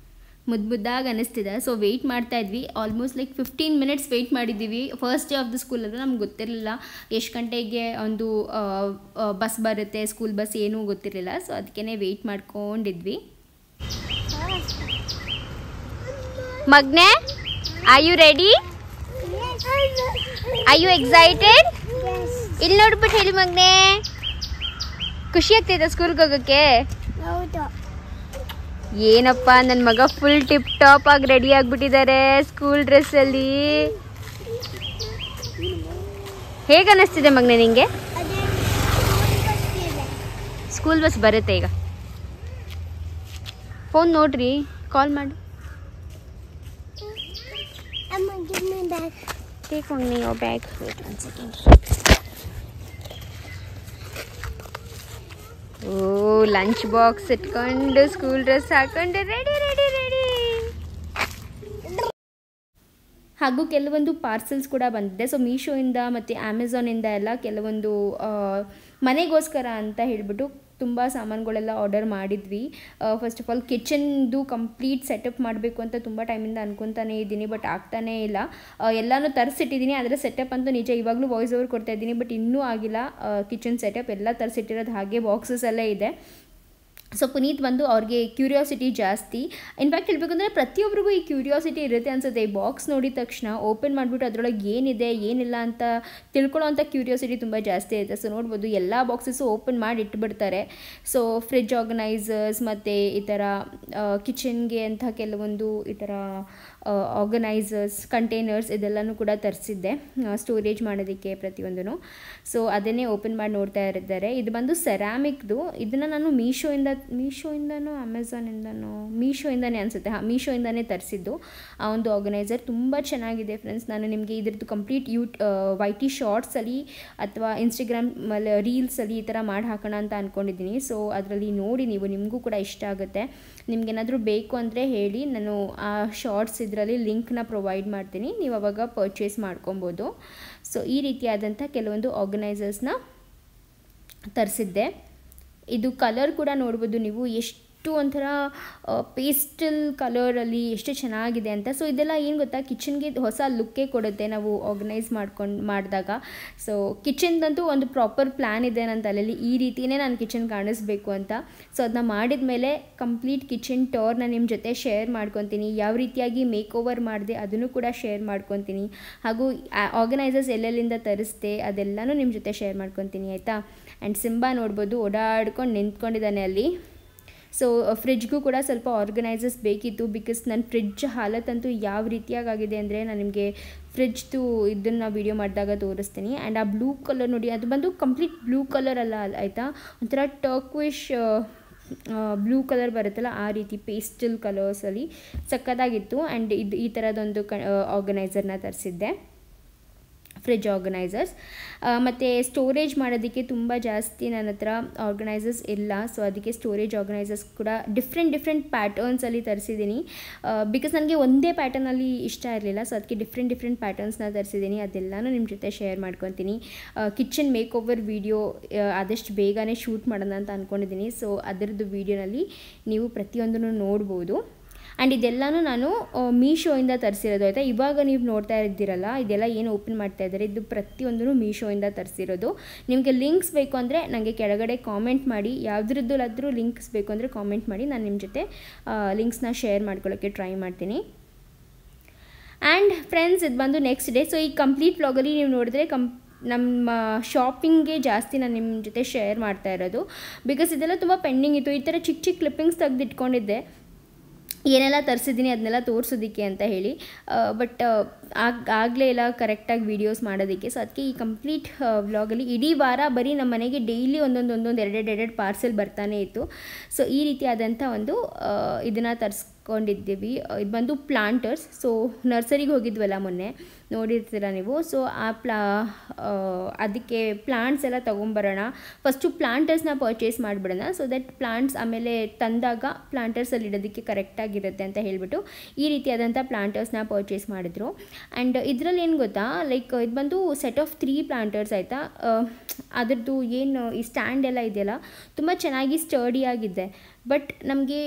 ಮುದ್ದು ಮುದ್ದಾಗಿ ಅನ್ನಿಸ್ತಿದೆ. ಸೊ ವೆಯ್ಟ್ ಮಾಡ್ತಾ ಇದ್ವಿ, almost like fifteen minutes wait ಮಾಡಿದ್ದೀವಿ. First day of the school ಅಲ್ಲೂ ನಮ್ಗೆ ಗೊತ್ತಿರಲಿಲ್ಲ ಎಷ್ಟು ಗಂಟೆಗೆ ಒಂದು ಬಸ್ ಬರುತ್ತೆ, ಸ್ಕೂಲ್ ಬಸ್ ಏನೂ ಗೊತ್ತಿರಲಿಲ್ಲ. ಸೊ ಅದಕ್ಕೇ ವೆಯ್ಟ್ ಮಾಡ್ಕೊಂಡಿದ್ವಿ. ಮಗ್ನೆ, are you ready? Are you excited? ಇಲ್ಲಿ ನೋಡ್ಬಿಟ್ಟು ಹೇಳಿ ಮಗ್ನೆ, ಖುಷಿ ಆಗ್ತೈತಾ ಸ್ಕೂಲ್ಗೆ ಹೋಗೋಕ್ಕೆ? ಏನಪ್ಪ ನನ್ನ ಮಗ ಫುಲ್ ಟಿಪ್ ಟಾಪ್ ಆಗಿ ರೆಡಿ ಆಗಿಬಿಟ್ಟಿದ್ದಾರೆ ಸ್ಕೂಲ್ ಡ್ರೆಸ್ಸಲ್ಲಿ. ಹೇಗೆ ಅನ್ನಿಸ್ತಿದೆ ಮಗನೇ ನಿಂಗೆ? ಸ್ಕೂಲ್ ಬಸ್ ಬರುತ್ತೆ ಈಗ. ಫೋನ್ ನೋಡ್ರಿ, ಕಾಲ್ ಮಾಡು. ಟೇಕ್ ಮಗನೇ your bag. Wait one second. Oh, lunch box ಇಟ್ಕೊಂಡು ಸ್ಕೂಲ್ ಡ್ರೆಸ್ ಹಾಕೊಂಡು ರೆಡಿ ರೆಡಿ ರೆಡಿ. ಹಾಗೂ ಕೆಲವೊಂದು ಪಾರ್ಸೆಲ್ಸ್ ಕೂಡ ಬಂದಿದೆ. ಸೊ ಮೀಶೋಯಿಂದ ಮತ್ತು ಅಮೆಝಾನಿಂದ ಎಲ್ಲ ಕೆಲವೊಂದು ಮನೆಗೋಸ್ಕರ ಅಂತ ಹೇಳಿಬಿಟ್ಟು ತುಂಬ ಸಾಮಾನುಗಳೆಲ್ಲ ಆರ್ಡರ್ ಮಾಡಿದ್ವಿ. ಫಸ್ಟ್ ಆಫ್ ಆಲ್ ಕಿಚನ್ದು ಕಂಪ್ಲೀಟ್ ಸೆಟಪ್ ಮಾಡಬೇಕು ಅಂತ ತುಂಬ ಟೈಮಿಂದ ಅನ್ಕೊತಾನೆ ಇದ್ದೀನಿ, ಬಟ್ ಆಗ್ತಾನೇ ಇಲ್ಲ. ಎಲ್ಲನೂ ತರಿಸಿಟ್ಟಿದ್ದೀನಿ, ಆದರೆ ಸೆಟಪ್ ಅಂತೂ ನಿಜ ಇವಾಗಲೂ ವಾಯ್ಸ್ ಓವರ್ ಕೊಡ್ತಾ ಇದ್ದೀನಿ, ಬಟ್ ಇನ್ನೂ ಆಗಿಲ್ಲ ಕಿಚನ್ ಸೆಟಪ್. ಎಲ್ಲ ತರಿಸಿಟ್ಟಿರೋದು ಹಾಗೆ ಬಾಕ್ಸಸ್ ಎಲ್ಲ ಇದೆ. ಸೊ ಪುನೀತ್ ಬಂದು ಅವ್ರಿಗೆ ಕ್ಯೂರಿಯಾಸಿಟಿ ಜಾಸ್ತಿ. ಇನ್ಫ್ಯಾಕ್ಟ್ ಹೇಳಬೇಕಂದ್ರೆ ಪ್ರತಿಯೊಬ್ಬರಿಗೂ ಈ ಕ್ಯೂರಿಯಾಸಿಟಿ ಇರುತ್ತೆ ಅನ್ಸುತ್ತೆ. ಈ ಬಾಕ್ಸ್ ನೋಡಿದ ತಕ್ಷಣ ಓಪನ್ ಮಾಡಿಬಿಟ್ಟು ಅದರೊಳಗೆ ಏನಿದೆ ಏನಿಲ್ಲ ಅಂತ ತಿಳ್ಕೊಳ್ಳೋ ಅಂಥ ಕ್ಯೂರಿಯಾಸಿಟಿ ತುಂಬ ಜಾಸ್ತಿ ಇರುತ್ತೆ. ಸೊ ನೋಡ್ಬೋದು ಎಲ್ಲ ಬಾಕ್ಸಸ್ಸು ಓಪನ್ ಮಾಡಿ ಇಟ್ಬಿಡ್ತಾರೆ. ಸೊ ಫ್ರಿಡ್ಜ್ ಆರ್ಗನೈಸರ್ಸ್ ಮತ್ತು ಈ ಥರ ಕಿಚನ್ಗೆ ಅಂತ ಕೆಲವೊಂದು ಈ ಥರ ಆರ್ಗನೈಸರ್ಸ್, ಕಂಟೈನರ್ಸ್ ಇದೆಲ್ಲನೂ ಕೂಡ ತರಿಸಿದ್ದೆ ಸ್ಟೋರೇಜ್ ಮಾಡೋದಕ್ಕೆ ಪ್ರತಿಯೊಂದೂ. ಸೊ ಅದನ್ನೇ ಓಪನ್ ಮಾಡಿ ನೋಡ್ತಾ ಇದ್ದಾರೆ. ಇದು ಬಂದು ಸೆರಾಮಿಕ್ದು. ಇದನ್ನು ನಾನು ಮೀಶೋಯಿಂದ ಮೀಶೋಯಿಂದನೋ ಅಮೆಝಾನಿಂದನೋ ಮೀಶೋಯಿಂದನೇ ಅನಿಸುತ್ತೆ, ಹಾಂ ಮೀಶೋಯಿಂದನೇ ತರಿಸಿದ್ದು ಆ ಒಂದು ಆರ್ಗನೈಸರ್. ತುಂಬ ಚೆನ್ನಾಗಿದೆ ಫ್ರೆಂಡ್ಸ್. ನಾನು ನಿಮಗೆ ಇದ್ರದ್ದು ಕಂಪ್ಲೀಟ್ ಯೂ ವೈ ಟಿ ಶಾರ್ಟ್ಸಲ್ಲಿ ಅಥವಾ ಇನ್ಸ್ಟಾಗ್ರಾಮ್ ರೀಲ್ಸಲ್ಲಿ ಈ ಥರ ಮಾಡಿ ಹಾಕೋಣ ಅಂತ ಅಂದ್ಕೊಂಡಿದ್ದೀನಿ. ಸೊ ಅದರಲ್ಲಿ ನೋಡಿ ನೀವು, ನಿಮಗೂ ಕೂಡ ಇಷ್ಟ ಆಗುತ್ತೆ. ನಿಮಗೇನಾದರೂ ಬೇಕು ಅಂದರೆ ಹೇಳಿ, ನಾನು ಆ ಶಾರ್ಟ್ಸ್ ಇದರಲ್ಲಿ ಲಿಂಕ್ನ ಪ್ರೊವೈಡ್ ಮಾಡ್ತೀನಿ, ನೀವು ಅವಾಗ ಪರ್ಚೇಸ್ ಮಾಡ್ಕೊಬೋದು. ಸೊ ಈ ರೀತಿಯಾದಂಥ ಕೆಲವೊಂದು ಆರ್ಗನೈಸರ್ಸ್ನ ತರಿಸಿದ್ದೆ. ಇದು ಕಲರ್ ಕೂಡ ನೋಡ್ಬೋದು ನೀವು, ಎಷ್ಟು ಒಂಥರ ಪೇಸ್ಟಲ್ ಕಲರಲ್ಲಿ ಎಷ್ಟು ಚೆನ್ನಾಗಿದೆ ಅಂತ. ಸೊ ಇದೆಲ್ಲ ಏನು ಗೊತ್ತಾ, ಕಿಚನ್ಗೆ ಹೊಸ ಲುಕ್ಕೇ ಕೊಡುತ್ತೆ ನಾವು ಆರ್ಗನೈಸ್ ಮಾಡ್ಕೊಂಡು ಮಾಡಿದಾಗ. ಸೊ ಕಿಚನ್ದಂತೂ ಒಂದು ಪ್ರಾಪರ್ ಪ್ಲ್ಯಾನ್ ಇದೆ ನನ್ನ ತಲೆಯಲ್ಲಿ, ಈ ರೀತಿಯೇ ನಾನು ಕಿಚನ್ ಕಾಣಿಸ್ಬೇಕು ಅಂತ. ಸೊ ಅದನ್ನ ಮಾಡಿದ ಮೇಲೆ ಕಂಪ್ಲೀಟ್ ಕಿಚನ್ ಟೋರ್ನ ನಿಮ್ಮ ಜೊತೆ ಶೇರ್ ಮಾಡ್ಕೊತೀನಿ. ಯಾವ ರೀತಿಯಾಗಿ ಮೇಕ್ ಓವರ್ ಮಾಡಿದೆ ಅದನ್ನು ಕೂಡ ಶೇರ್ ಮಾಡ್ಕೊತೀನಿ. ಹಾಗೂ ಆರ್ಗನೈಸರ್ಸ್ ಎಲ್ಲೆಲ್ಲಿಂದ ತರಿಸ್ದೆ ಅದೆಲ್ಲನೂ ನಿಮ್ಮ ಜೊತೆ ಶೇರ್ ಮಾಡ್ಕೊತೀನಿ, ಆಯಿತಾ. ಆ್ಯಂಡ್ ಸಿಂಬಾ ನೋಡ್ಬೋದು ಓಡಾಡ್ಕೊಂಡು ನಿಂತ್ಕೊಂಡಿದ್ದಾನೆ ಅಲ್ಲಿ. ಸೊ ಫ್ರಿಡ್ಜ್ಗೂ ಕೂಡ ಸ್ವಲ್ಪ ಆರ್ಗನೈಸರ್ಸ್ ಬೇಕಿತ್ತು, ಬಿಕಾಸ್ ನನ್ನ ಫ್ರಿಡ್ಜ್ ಹಾಲತ್ತಂತೂ ಯಾವ ರೀತಿಯಾಗಿದೆ ಅಂದರೆ ನಾನು ನಿಮಗೆ ಫ್ರಿಡ್ಜ್ದು ಇದನ್ನು ವೀಡಿಯೋ ಮಾಡಿದಾಗ ತೋರಿಸ್ತೀನಿ. ಆ್ಯಂಡ್ ಆ ಬ್ಲೂ ಕಲರ್ ನೋಡಿ, ಅದು ಬಂದು ಕಂಪ್ಲೀಟ್ ಬ್ಲೂ ಕಲರ್ ಅಲ್ಲ ಆಯಿತಾ, ಒಂಥರ ಟರ್ಕ್ವಿಶ್ ಬ್ಲೂ ಕಲರ್ ಬರುತ್ತಲ್ಲ ಆ ರೀತಿ ಪೇಸ್ಟಲ್ ಕಲರ್ಸಲ್ಲಿ ಸಕ್ಕತ್ತಾಗಿತ್ತು. ಆ್ಯಂಡ್ ಇದು ಈ ಥರದೊಂದು ಕ ಆರ್ಗನೈಸರ್ನ ತರಿಸಿದ್ದೆ, ಫ್ರಿಡ್ಜ್ ಆರ್ಗನೈಸರ್ಸ್. ಮತ್ತು ಸ್ಟೋರೇಜ್ ಮಾಡೋದಕ್ಕೆ ತುಂಬ ಜಾಸ್ತಿ ನನ್ನ ಹತ್ರ ಆರ್ಗನೈಸರ್ಸ್ ಇಲ್ಲ. ಸೊ ಅದಕ್ಕೆ ಸ್ಟೋರೇಜ್ ಆರ್ಗನೈಸರ್ಸ್ ಕೂಡ ಡಿಫ್ರೆಂಟ್ ಡಿಫ್ರೆಂಟ್ ಪ್ಯಾಟರ್ನ್ಸಲ್ಲಿ ತರಿಸಿದ್ದೀನಿ, ಬಿಕಾಸ್ ನನಗೆ ಒಂದೇ ಪ್ಯಾಟರ್ನಲ್ಲಿ ಇಷ್ಟ ಇರಲಿಲ್ಲ. ಸೊ ಅದಕ್ಕೆ ಡಿಫ್ರೆಂಟ್ ಡಿಫ್ರೆಂಟ್ ಪ್ಯಾಟರ್ನ್ಸ್ನ ತರಿಸಿದ್ದೀನಿ, ಅದೆಲ್ಲನೂ ನಿಮ್ಮ ಜೊತೆ ಶೇರ್ ಮಾಡ್ಕೊತೀನಿ. ಕಿಚನ್ ಮೇಕ್ ಓವರ್ ವೀಡಿಯೋ ಆದಷ್ಟು ಬೇಗನೆ ಶೂಟ್ ಮಾಡೋಣ ಅಂತ ಅಂದ್ಕೊಂಡಿದ್ದೀನಿ. ಸೊ ಅದರದ್ದು ವೀಡಿಯೋನಲ್ಲಿ ನೀವು ಪ್ರತಿಯೊಂದನ್ನು ನೋಡ್ಬೋದು. ಆ್ಯಂಡ್ ಇದೆಲ್ಲನೂ ನಾನು ಮೀಶೋಯಿಂದ ತರಿಸಿರೋದು, ಆಯಿತಾ. ಇವಾಗ ನೀವು ನೋಡ್ತಾ ಇದ್ದೀರಲ್ಲ, ಇದೆಲ್ಲ ಏನು ಓಪನ್ ಮಾಡ್ತಾ ಇದ್ದಾರೆ, ಇದು ಪ್ರತಿಯೊಂದೂ ಮೀಶೋಯಿಂದ ತರಿಸಿರೋದು. ನಿಮಗೆ ಲಿಂಕ್ಸ್ ಬೇಕು ಅಂದರೆ ನನಗೆ ಕೆಳಗಡೆ ಕಾಮೆಂಟ್ ಮಾಡಿ, ಯಾವುದ್ರದ್ದಾದ್ರೂ ಲಿಂಕ್ಸ್ ಬೇಕು ಅಂದರೆ ಕಾಮೆಂಟ್ ಮಾಡಿ, ನಾನು ನಿಮ್ಮ ಜೊತೆ ಲಿಂಕ್ಸ್ನ ಶೇರ್ ಮಾಡ್ಕೊಳ್ಳೋಕ್ಕೆ ಟ್ರೈ ಮಾಡ್ತೀನಿ. ಆ್ಯಂಡ್ ಫ್ರೆಂಡ್ಸ್, ಇದು ಬಂದು ನೆಕ್ಸ್ಟ್ ಡೇ. ಸೊ ಈ ಕಂಪ್ಲೀಟ್ ವ್ಲಾಗಲ್ಲಿ ನೀವು ನೋಡಿದ್ರೆ ಕಂ ನಮ್ಮ ಶಾಪಿಂಗ್ಗೆ ಜಾಸ್ತಿ ನಾನು ನಿಮ್ಮ ಜೊತೆ ಶೇರ್ ಮಾಡ್ತಾ ಇರೋದು, ಬಿಕಾಸ್ ಇದೆಲ್ಲ ತುಂಬ ಪೆಂಡಿಂಗ್ ಇತ್ತು. ಈ ಥರ ಚಿಕ್ಕ ಚಿಕ್ಕ ಕ್ಲಿಪ್ಪಿಂಗ್ಸ್ ತೆಗೆದಿಟ್ಕೊಂಡಿದ್ದೆ, ಏನೆಲ್ಲ ತರಿಸಿದ್ದೀನಿ ಅದನ್ನೆಲ್ಲ ತೋರಿಸೋದಕ್ಕೆ ಅಂತ ಹೇಳಿ, ಬಟ್ ಆಗ ಆಗಲೇ ಇಲ್ಲ ಕರೆಕ್ಟಾಗಿ ವೀಡಿಯೋಸ್ ಮಾಡೋದಕ್ಕೆ. ಸೊ ಅದಕ್ಕೆ ಈ ಕಂಪ್ಲೀಟ್ ವ್ಲಾಗಲ್ಲಿ ಇಡೀ ವಾರ ಬರೀ ನಮ್ಮ ಮನೆಗೆ ಡೈಲಿ ಒಂದೊಂದು ಒಂದೊಂದು ಎರಡೆರಡು ಎರಡೆರಡು ಪಾರ್ಸೆಲ್ ಬರ್ತಾನೆ ಇತ್ತು. ಸೊ ಈ ರೀತಿಯಾದಂಥ ಒಂದು ಇದನ್ನು ತರಿಸ್ಕೊಂಡಿದ್ದೀವಿ. ಇದು ಬಂದು ಪ್ಲಾಂಟರ್ಸ್. ಸೊ ನರ್ಸರಿಗೆ ಹೋಗಿದ್ವಲ್ಲ ಮೊನ್ನೆ, ನೋಡಿರ್ತೀರ ನೀವು. ಸೊ ಆ ಪ್ಲಾ ಅದಕ್ಕೆ ಪ್ಲಾಂಟ್ಸ್ ಎಲ್ಲ ತೊಗೊಂಬರೋಣ, ಫಸ್ಟು ಪ್ಲಾಂಟರ್ಸ್ನ ಪರ್ಚೇಸ್ ಮಾಡಿಬಿಡೋಣ, ಸೊ ದಟ್ ಪ್ಲಾಂಟ್ಸ್ ಆಮೇಲೆ ತಂದಾಗ ಪ್ಲಾಂಟರ್ಸಲ್ಲಿ ಇಡೋದಕ್ಕೆ ಕರೆಕ್ಟಾಗಿರುತ್ತೆ ಅಂತ ಹೇಳಿಬಿಟ್ಟು ಈ ರೀತಿಯಾದಂಥ ಪ್ಲಾಂಟರ್ಸ್ನ ಪರ್ಚೇಸ್ ಮಾಡಿದ್ರು. ಆ್ಯಂಡ್ ಇದರಲ್ಲಿ ಏನು ಗೊತ್ತಾ, ಲೈಕ್ ಇದು ಬಂದು ಸೆಟ್ ಆಫ್ ತ್ರೀ ಪ್ಲಾಂಟರ್ಸ್ ಆಯಿತಾ. ಅದರದ್ದು ಏನು ಈ ಸ್ಟ್ಯಾಂಡ್ ಎಲ್ಲ ಇದೆಯಲ್ಲ ತುಂಬ ಚೆನ್ನಾಗಿ ಸ್ಟರ್ಡಿಯಾಗಿದೆ, ಬಟ್ ನಮಗೆ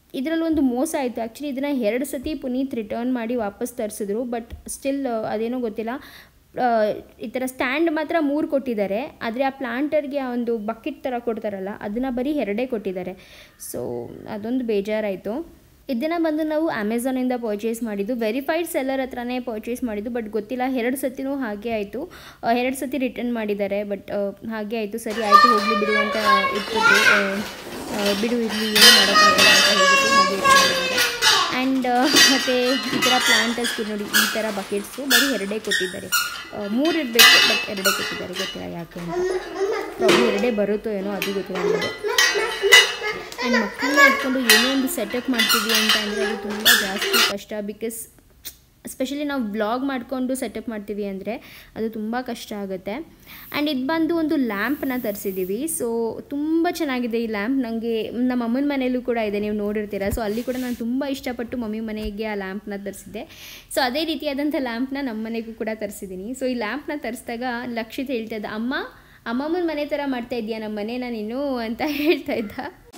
ಇದರಲ್ಲಿ ಒಂದು ಮೋಸ ಆಯಿತು. ಆ್ಯಕ್ಚುಲಿ ಇದನ್ನು ಎರಡು ಸತಿ ಪುನೀತ್ ರಿಟರ್ನ್ ಮಾಡಿ ವಾಪಸ್ ತರಿಸಿದ್ರು. ಬಟ್ ಸ್ಟಿಲ್ ಅದೇನೋ ಗೊತ್ತಿಲ್ಲ, ಈ ಥರ ಸ್ಟ್ಯಾಂಡ್ ಮಾತ್ರ ಮೂರು ಕೊಟ್ಟಿದ್ದಾರೆ, ಆದರೆ ಆ ಪ್ಲಾಂಟರ್ಗೆ ಆ ಒಂದು ಬಕೆಟ್ ಥರ ಕೊಡ್ತಾರಲ್ಲ ಅದನ್ನು ಬರೀ ಎರಡೇ ಕೊಟ್ಟಿದ್ದಾರೆ. ಸೊ ಅದೊಂದು ಬೇಜಾರಾಯಿತು. ಇದನ್ನು ಬಂದು ನಾವು ಅಮೆಝಾನಿಂದ ಪರ್ಚೇಸ್ ಮಾಡಿದ್ದು, ವೆರಿಫೈಡ್ ಸೆಲ್ಲರ್ ಹತ್ರನೇ ಪರ್ಚೇಸ್ ಮಾಡಿದ್ದು. ಬಟ್ ಗೊತ್ತಿಲ್ಲ, ಎರಡು ಸತಿನೂ ಹಾಗೆ ಆಯಿತು, ಎರಡು ಸತಿ ರಿಟರ್ನ್ ಮಾಡಿದ್ದಾರೆ. ಬಟ್ ಹಾಗೆ ಆಯಿತು, ಸರಿ ಆಯಿತು ಹೋಗಲಿ ಬಿಡು ಅಂತ ಇಟ್ಬಿಟ್ಟು, ಬಿಡು ಇರಲಿ ಏನು ಮಾಡೋಕ್ಕಾಗಲ್ಲ ಅಂತ ಹೇಳ್ಬಿಟ್ಟು ಹಾಗೆ ಇಟ್ಕೊಂಡಿದ್ದಾರೆ. ಆ್ಯಂಡ್ ಮತ್ತು ಈ ಥರ ಪ್ಲಾಂಟರ್ಸ್ಗೆ ನೋಡಿ ಈ ಥರ ಬಕೆಟ್ಸು ಬರೀ ಎರಡೇ ಕೊಟ್ಟಿದ್ದಾರೆ. ಮೂರು ಇರಬೇಕು ಬಟ್ ಎರಡೇ ಕೊಟ್ಟಿದ್ದಾರೆ, ಗೊತ್ತಿಲ್ಲ ಯಾಕೆ ಅಂತ. ಪ್ರಾಬ್ಲಮ್ ಎರಡೇ ಬರುತ್ತೋ ಏನೋ ಅದು ಗೊತ್ತಿಲ್ಲ ನನಗೆ. ಆ್ಯಂಡ್ ಮಕ್ಕಳನ್ನ ಇಟ್ಕೊಂಡು ಏನೋ ಒಂದು ಸೆಟಪ್ ಮಾಡ್ತೀವಿ ಅಂತ ಅಂದರೆ ಅದು ತುಂಬ ಜಾಸ್ತಿ ಕಷ್ಟ. ಬಿಕಾಸ್ ಎಸ್ಪೆಷಲಿ ನಾವು ವ್ಲಾಗ್ ಮಾಡಿಕೊಂಡು ಸೆಟಪ್ ಮಾಡ್ತೀವಿ ಅಂದರೆ ಅದು ತುಂಬ ಕಷ್ಟ ಆಗುತ್ತೆ. ಆ್ಯಂಡ್ ಇದು ಬಂದು ಒಂದು ಲ್ಯಾಂಪನ್ನ ತರಿಸಿದ್ದೀವಿ. ಸೊ ತುಂಬ ಚೆನ್ನಾಗಿದೆ ಈ ಲ್ಯಾಂಪ್. ನನಗೆ ನಮ್ಮ ಅಮ್ಮನ ಮನೆಯಲ್ಲೂ ಕೂಡ ಇದೆ, ನೀವು ನೋಡಿರ್ತೀರ. ಸೊ ಅಲ್ಲಿ ಕೂಡ ನಾನು ತುಂಬ ಇಷ್ಟಪಟ್ಟು ಮಮ್ಮಿ ಮನೆಗೆ ಆ ಲ್ಯಾಂಪ್ನ ತರಿಸಿದ್ದೆ. ಸೊ ಅದೇ ರೀತಿಯಾದಂಥ ಲ್ಯಾಂಪ್ನ ನಮ್ಮ ಮನೆಗೂ ಕೂಡ ತರಿಸಿದ್ದೀನಿ. ಸೊ ಈ ಲ್ಯಾಂಪ್ನ ತರಿಸಿದಾಗ ಲಕ್ಷಿತ್ ಹೇಳ್ತಾ ಇದ್ದ, ಅಮ್ಮ ಅಮ್ಮಮ್ಮನ ಮನೆ ಥರ ಮಾಡ್ತಾ ಇದೆಯಾ ನಮ್ಮ ಮನೇನ ನೀನು ಅಂತ ಹೇಳ್ತಾ ಇದ್ದ.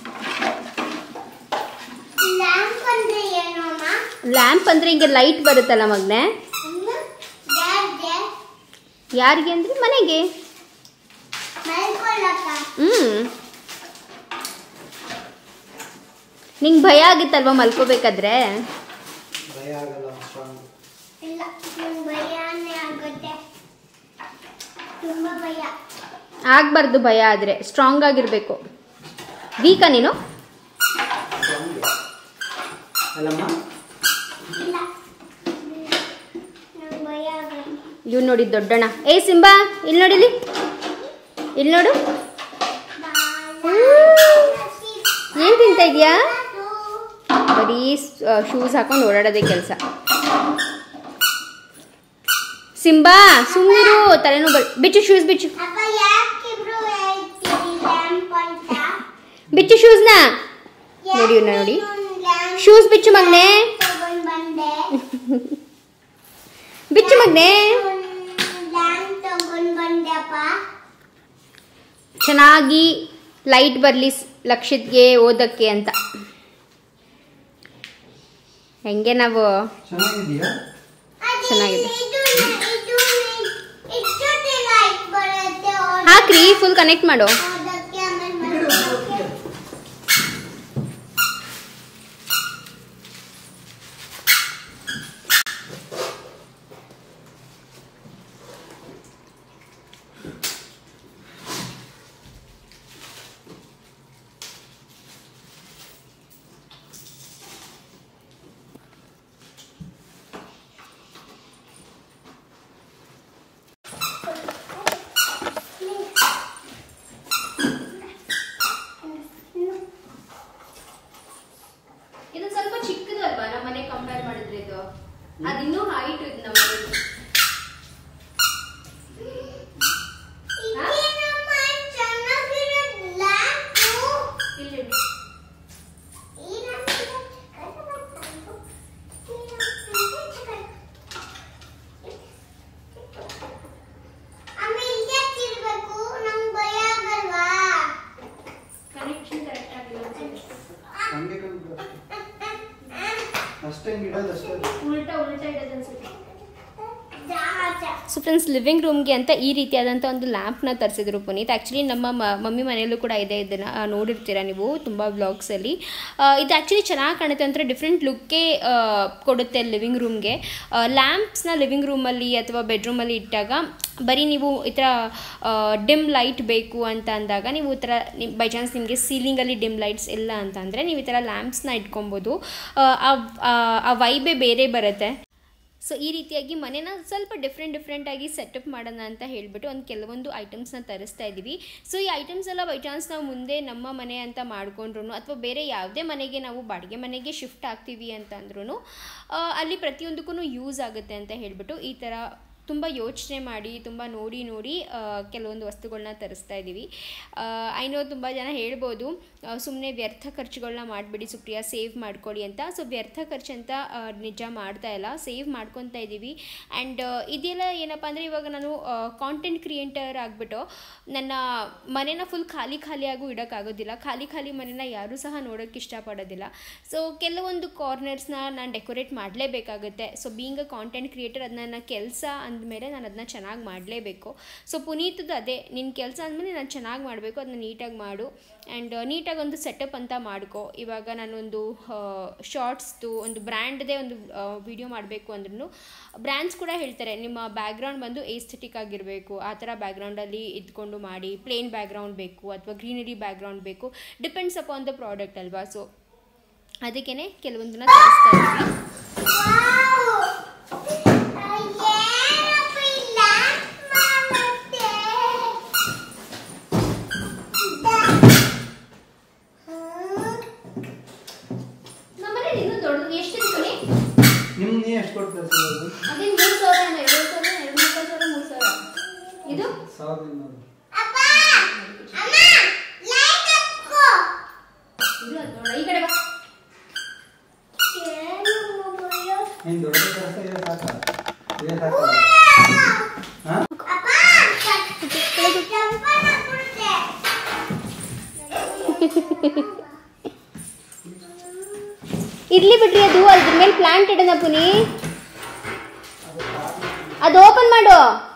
ಲ್ಯಾಂಪ್ ಅಂದರೆ ಹಿಂಗೆ ಲೈಟ್ ಬರುತ್ತಲ್ಲ ಮಗನೆ, ಯಾರಿಗೆ ಅಂದರೆ ಮನೆಗೆ. ಹ್ಞೂ ನಿಂಗೆ ಭಯ ಆಗಿತ್ತಲ್ವ ಮಲ್ಕೋಬೇಕಾದ್ರೆ? ಆಗಬಾರ್ದು ಭಯ ಆದರೆ, ಸ್ಟ್ರಾಂಗ್ ಆಗಿರಬೇಕು. ವೀಕಾ ನೀನು? ಇವ್ ನೋಡಿ ದೊಡ್ಡಣ್ಣ. ಏ ಸಿಂಬಾ ಇಲ್ಲಿ ನೋಡಿಲಿ, ಇಲ್ಲಿ ನೋಡು. ಏನ್ ತಿಂತ ಇದೆಯಾ? ಬರೀ ಶೂಸ್ ಹಾಕೊಂಡು ಓಡಾಡೋದೇ ಕೆಲಸ. ಸಿಂಬಾ ಸುಮ್ಮನಿರು, ತಲೆನೂ ಬಿಚ್ಚು, ಶೂಸ್ ಬಿಚ್ಚು, ಬಿಚ್ಚು ಶೂಸ್ನ. ನೋಡಿ ನೋಡಿ, ಶೂಸ್ ಬಿಚ್ಚು ಮಗ್ನೆ, ಬಿಚ್ಚು ಮಗ್ನೆ. ಚೆನ್ನಾಗಿ ಲೈಟ್ ಬರಲಿ ಲಕ್ಷಿತ್ಗೆ ಓದಕ್ಕೆ ಅಂತ. ಹೆಂಗೆ ನಾವು ಚೆನ್ನಾಗಿದೆ. ಹಾಕ್ರಿ, ಫುಲ್ ಕನೆಕ್ಟ್ ಮಾಡು. ಇದು ಸ್ವಲ್ಪ ಚಿಕ್ಕದಲ್ವಾ ನಮ್ಮ ಮನೆ ಕಂಪೇರ್ ಮಾಡಿದ್ರೆ? ಇದು ಅದಿನ್ನೂ ಹೈಟ್ ಇದೆ ನಮ್ಮ ಮನೆ. ಸೊ ಫ್ರೆಂಡ್ಸ್, ಲಿವಿಂಗ್ ರೂಮ್ಗೆ ಅಂತ ಈ ರೀತಿಯಾದಂಥ ಒಂದು ಲ್ಯಾಂಪ್ನ ತರಿಸಿದ್ರು ಪುನೀತ್. ಆ್ಯಕ್ಚುಲಿ ನಮ್ಮ ಮಮ್ಮಿ ಮನೆಯಲ್ಲೂ ಕೂಡ ಇದೆ, ಇದನ್ನು ನೋಡಿರ್ತೀರ ನೀವು ತುಂಬ ವ್ಲಾಗ್ಸಲ್ಲಿ. ಇದು ಆ್ಯಕ್ಚುಲಿ ಚೆನ್ನಾಗಿ ಕಾಣುತ್ತೆ, ಒಂಥರ ಡಿಫ್ರೆಂಟ್ ಲುಕ್ಕೇ ಕೊಡುತ್ತೆ ಲಿವಿಂಗ್ ರೂಮ್ಗೆ. ಲ್ಯಾಂಪ್ಸ್ನ ಲಿವಿಂಗ್ ರೂಮಲ್ಲಿ ಅಥವಾ ಬೆಡ್ರೂಮಲ್ಲಿ ಇಟ್ಟಾಗ ಬರೀ ನೀವು ಈ ಥರ ಡಿಮ್ ಲೈಟ್ ಬೇಕು ಅಂತ ಅಂದಾಗ ನೀವು ಈ ಥರ ನಿಮ್ಮ ಬೈ ಚಾನ್ಸ್ ನಿಮಗೆ ಸೀಲಿಂಗಲ್ಲಿ ಡಿಮ್ ಲೈಟ್ಸ್ ಇಲ್ಲ ಅಂತ ಅಂದರೆ ನೀವು ಈ ಥರ ಲ್ಯಾಂಪ್ಸ್ನ ಇಟ್ಕೊಬೋದು. ಆ ವೈಬೇ ಬೇರೆ ಬರುತ್ತೆ. ಸೊ ಈ ರೀತಿಯಾಗಿ ಮನೇನ ಸ್ವಲ್ಪ ಡಿಫ್ರೆಂಟ್ ಡಿಫ್ರೆಂಟಾಗಿ ಸೆಟಪ್ ಮಾಡೋಣ ಅಂತ ಹೇಳಿಬಿಟ್ಟು ಒಂದು ಕೆಲವೊಂದು ಐಟಮ್ಸ್ನ ತರಿಸ್ತಾ ಇದ್ದೀವಿ. ಸೊ ಈ ಐಟಮ್ಸ್ ಎಲ್ಲ ಬೈ ಚಾನ್ಸ್ ನಾವು ಮುಂದೆ ನಮ್ಮ ಮನೆ ಅಂತ ಮಾಡಿಕೊಂಡ್ರು ಅಥವಾ ಬೇರೆ ಯಾವುದೇ ಮನೆಗೆ ನಾವು ಬಾಡಿಗೆ ಮನೆಗೆ ಶಿಫ್ಟ್ ಆಗ್ತೀವಿ ಅಂತಂದ್ರೂ ಅಲ್ಲಿ ಪ್ರತಿಯೊಂದಕ್ಕೂ ಯೂಸ್ ಆಗುತ್ತೆ ಅಂತ ಹೇಳಿಬಿಟ್ಟು ಈ ಥರ ತುಂಬ ಯೋಚನೆ ಮಾಡಿ ತುಂಬ ನೋಡಿ ನೋಡಿ ಕೆಲವೊಂದು ವಸ್ತುಗಳನ್ನ ತರಿಸ್ತಾ ಇದ್ದೀವಿ. ಐನೋ ತುಂಬ ಜನ ಹೇಳ್ಬೋದು ಸುಮ್ಮನೆ ವ್ಯರ್ಥ ಖರ್ಚುಗಳನ್ನ ಮಾಡಿಬಿಡಿ ಸುಪ್ರಿಯಾ, ಸೇವ್ ಮಾಡ್ಕೊಳ್ಳಿ ಅಂತ. ಸೊ ವ್ಯರ್ಥ ಖರ್ಚು ಅಂತ ನಿಜ ಮಾಡ್ತಾ ಇಲ್ಲ, ಸೇವ್ ಮಾಡ್ಕೊತಾ ಇದ್ದೀವಿ. ಆ್ಯಂಡ್ ಇದೆಲ್ಲ ಏನಪ್ಪ ಅಂದರೆ ಇವಾಗ ನಾನು ಕಾಂಟೆಂಟ್ ಕ್ರಿಯೇಟರ್ ಆಗಿಬಿಟ್ಟು ನನ್ನ ಮನೇನ ಫುಲ್ ಖಾಲಿ ಖಾಲಿಯಾಗೂ ಇಡೋಕ್ಕಾಗೋದಿಲ್ಲ. ಖಾಲಿ ಖಾಲಿ ಮನೇನ ಯಾರೂ ಸಹ ನೋಡೋಕ್ಕೆ ಇಷ್ಟಪಡೋದಿಲ್ಲ. ಸೊ ಕೆಲವೊಂದು ಕಾರ್ನರ್ಸ್ನ ನಾನು ಡೆಕೋರೇಟ್ ಮಾಡಲೇಬೇಕಾಗುತ್ತೆ. So being a content creator ಅದು ನನ್ನ ಕೆಲಸ ಅಂದಮೇಲೆ ನಾನು ಅದನ್ನ ಚೆನ್ನಾಗಿ ಮಾಡಲೇಬೇಕು. ಸೊ ಪುನೀತದ್ದು ಅದೇ, ನಿನ್ನ ಕೆಲಸ ಅಂದಮೇಲೆ ನಾನು ಚೆನ್ನಾಗಿ ಮಾಡಬೇಕು, ಅದನ್ನ ನೀಟಾಗಿ ಮಾಡು. ಆ್ಯಂಡ್ ನೀಟಾಗಿ ಒಂದು ಸೆಟಪ್ ಅಂತ ಮಾಡ್ಕೊ. ಇವಾಗ ನಾನೊಂದು ಶಾರ್ಟ್ಸ್ದು ಒಂದು ಬ್ರ್ಯಾಂಡ್ದೇ ಒಂದು ವಿಡಿಯೋ ಮಾಡಬೇಕು ಅಂದ್ರೂ ಬ್ರ್ಯಾಂಡ್ಸ್ ಕೂಡ ಹೇಳ್ತಾರೆ ನಿಮ್ಮ ಬ್ಯಾಕ್ಗ್ರೌಂಡ್ ಬಂದು ಏಸ್ಥೆಟಿಕ್ ಆಗಿರಬೇಕು, ಆ ಥರ ಬ್ಯಾಕ್ಗ್ರೌಂಡಲ್ಲಿ ಇದ್ಕೊಂಡು ಮಾಡಿ, ಪ್ಲೇನ್ ಬ್ಯಾಕ್ಗ್ರೌಂಡ್ ಬೇಕು ಅಥವಾ ಗ್ರೀನರಿ ಬ್ಯಾಕ್ಗ್ರೌಂಡ್ ಬೇಕು, ಡಿಪೆಂಡ್ಸ್ ಅಪಾನ್ ದ ಪ್ರಾಡಕ್ಟ್ ಅಲ್ವಾ. ಸೊ ಅದಕ್ಕೇ ಕೆಲವೊಂದನ್ನ ತರಿಸ್ತಾ ಇದ್ದೀವಿ. ಇರ್ಲಿ ಬಿಡ್ರಿ, ಅದು ಅದ್ರ ಮೇಲೆ ಪ್ಲಾಂಟ್ ಇಡೋಣ ಪುನಿ, ಅದು ಓಪನ್ ಮಾಡು.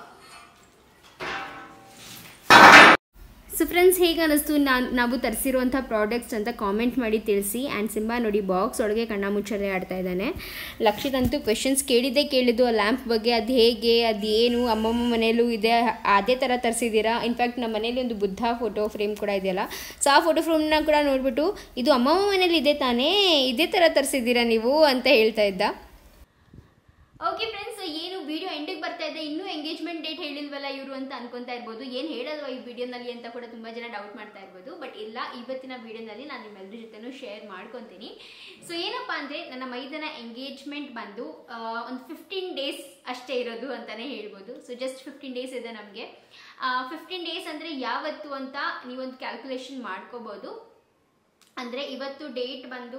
ಸೊ ಫ್ರೆಂಡ್ಸ್, ಹೇಗೆ ಅನ್ನಿಸ್ತು ನಾನು ನಾವು ತರಿಸಿರುವಂಥ ಪ್ರಾಡಕ್ಟ್ಸ್ ಅಂತ ಕಾಮೆಂಟ್ ಮಾಡಿ ತಿಳಿಸಿ. ಆ್ಯಂಡ್ ಸಿಂಬಾ ನೋಡಿ ಬಾಕ್ಸ್ ಒಳಗೆ ಕಣ್ಣ ಮುಚ್ಚಲೆ ಆಡ್ತಾ ಇದ್ದಾನೆ. ಲಕ್ಷಿತಂತೂ ಕ್ವೆಶನ್ಸ್ ಕೇಳಿದ್ದೇ ಕೇಳಿದ್ದು ಆ ಲ್ಯಾಂಪ್ ಬಗ್ಗೆ, ಅದು ಹೇಗೆ, ಅದು ಏನು, ಅಮ್ಮಮ್ಮ ಮನೆಯಲ್ಲೂ ಇದೆ ಅದೇ ಥರ ತರಿಸಿದ್ದೀರಾ. ಇನ್ಫ್ಯಾಕ್ಟ್ ನಮ್ಮ ಮನೇಲಿ ಒಂದು ಬುದ್ಧ ಫೋಟೋ ಫ್ರೇಮ್ ಕೂಡ ಇದೆಯಲ್ಲ, ಸೊ ಆ ಫೋಟೋ ಫ್ರೇಮ್ನ ಕೂಡ ನೋಡಿಬಿಟ್ಟು ಇದು ಅಮ್ಮಮ್ಮ ಮನೇಲಿ ಇದೆ ತಾನೇ, ಇದೇ ಥರ ತರಿಸಿದ್ದೀರಾ ನೀವು ಅಂತ ಹೇಳ್ತಾ ಇದ್ದ. ಓಕೆ ಫ್ರೆಂಡ್ಸ್, ಏನು ವಿಡಿಯೋ ಎಂಡಿಗೆ ಬರ್ತಾ ಇದೆ, ಇನ್ನೂ ಎಂಗೇಜ್ಮೆಂಟ್ ಡೇಟ್ ಹೇಳಿಲ್ವಲ್ಲ ಇವರು ಅಂತ ಅನ್ಕೊಂತಾ ಇರ್ಬೋದು. ಏನು ಹೇಳಲ್ವ ಈ ವಿಡಿಯೋನಲ್ಲಿ ಅಂತ ಕೂಡ ತುಂಬ ಜನ ಡೌಟ್ ಮಾಡ್ತಾ ಇರ್ಬೋದು. ಬಟ್ ಇಲ್ಲ, ಇವತ್ತಿನ ವಿಡಿಯೋನಲ್ಲಿ ನಾನು ನಿಮ್ಮೆಲ್ಲರ ಜೊತೆನೂ ಶೇರ್ ಮಾಡ್ಕೊತೀನಿ. ಸೊ ಏನಪ್ಪ ಅಂದರೆ ನನ್ನ ಮೈದನ ಎಂಗೇಜ್ಮೆಂಟ್ ಬಂದು ಒಂದು ಫಿಫ್ಟೀನ್ ಡೇಸ್ ಅಷ್ಟೇ ಇರೋದು ಅಂತಲೇ ಹೇಳ್ಬೋದು. ಸೊ ಜಸ್ಟ್ ಫಿಫ್ಟೀನ್ ಡೇಸ್ ಇದೆ ನಮಗೆ. ಫಿಫ್ಟೀನ್ ಡೇಸ್ ಅಂದರೆ ಯಾವತ್ತು ಅಂತ ನೀವೊಂದು ಕ್ಯಾಲ್ಕುಲೇಷನ್ ಮಾಡ್ಕೋಬೋದು. ಅಂದರೆ ಇವತ್ತು ಡೇಟ್ ಬಂದು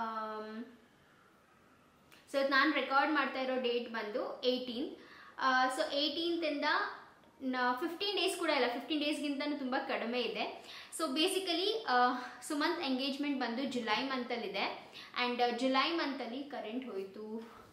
ಸೊ ನಾನು ರೆಕಾರ್ಡ್ ಮಾಡ್ತಾ ಇರೋ ಡೇಟ್ ಬಂದು ಏಯ್ಟೀನ್. ಸೊ ಏಯ್ಟೀನ್ತಿಂದ ಫಿಫ್ಟೀನ್ ಡೇಸ್ ಕೂಡ ಇಲ್ಲ, ಫಿಫ್ಟೀನ್ ಡೇಸ್ಗಿಂತನೂ ತುಂಬ ಕಡಿಮೆ ಇದೆ. ಸೊ ಬೇಸಿಕಲಿ ಸುಮಂತ್ ಎಂಗೇಜ್ಮೆಂಟ್ ಬಂದು ಜುಲೈ ಮಂತಲ್ಲಿದೆ. ಆ್ಯಂಡ್ ಜುಲೈ ಮಂತಲ್ಲಿ ಕರೆಂಟ್ ಹೋಯಿತು.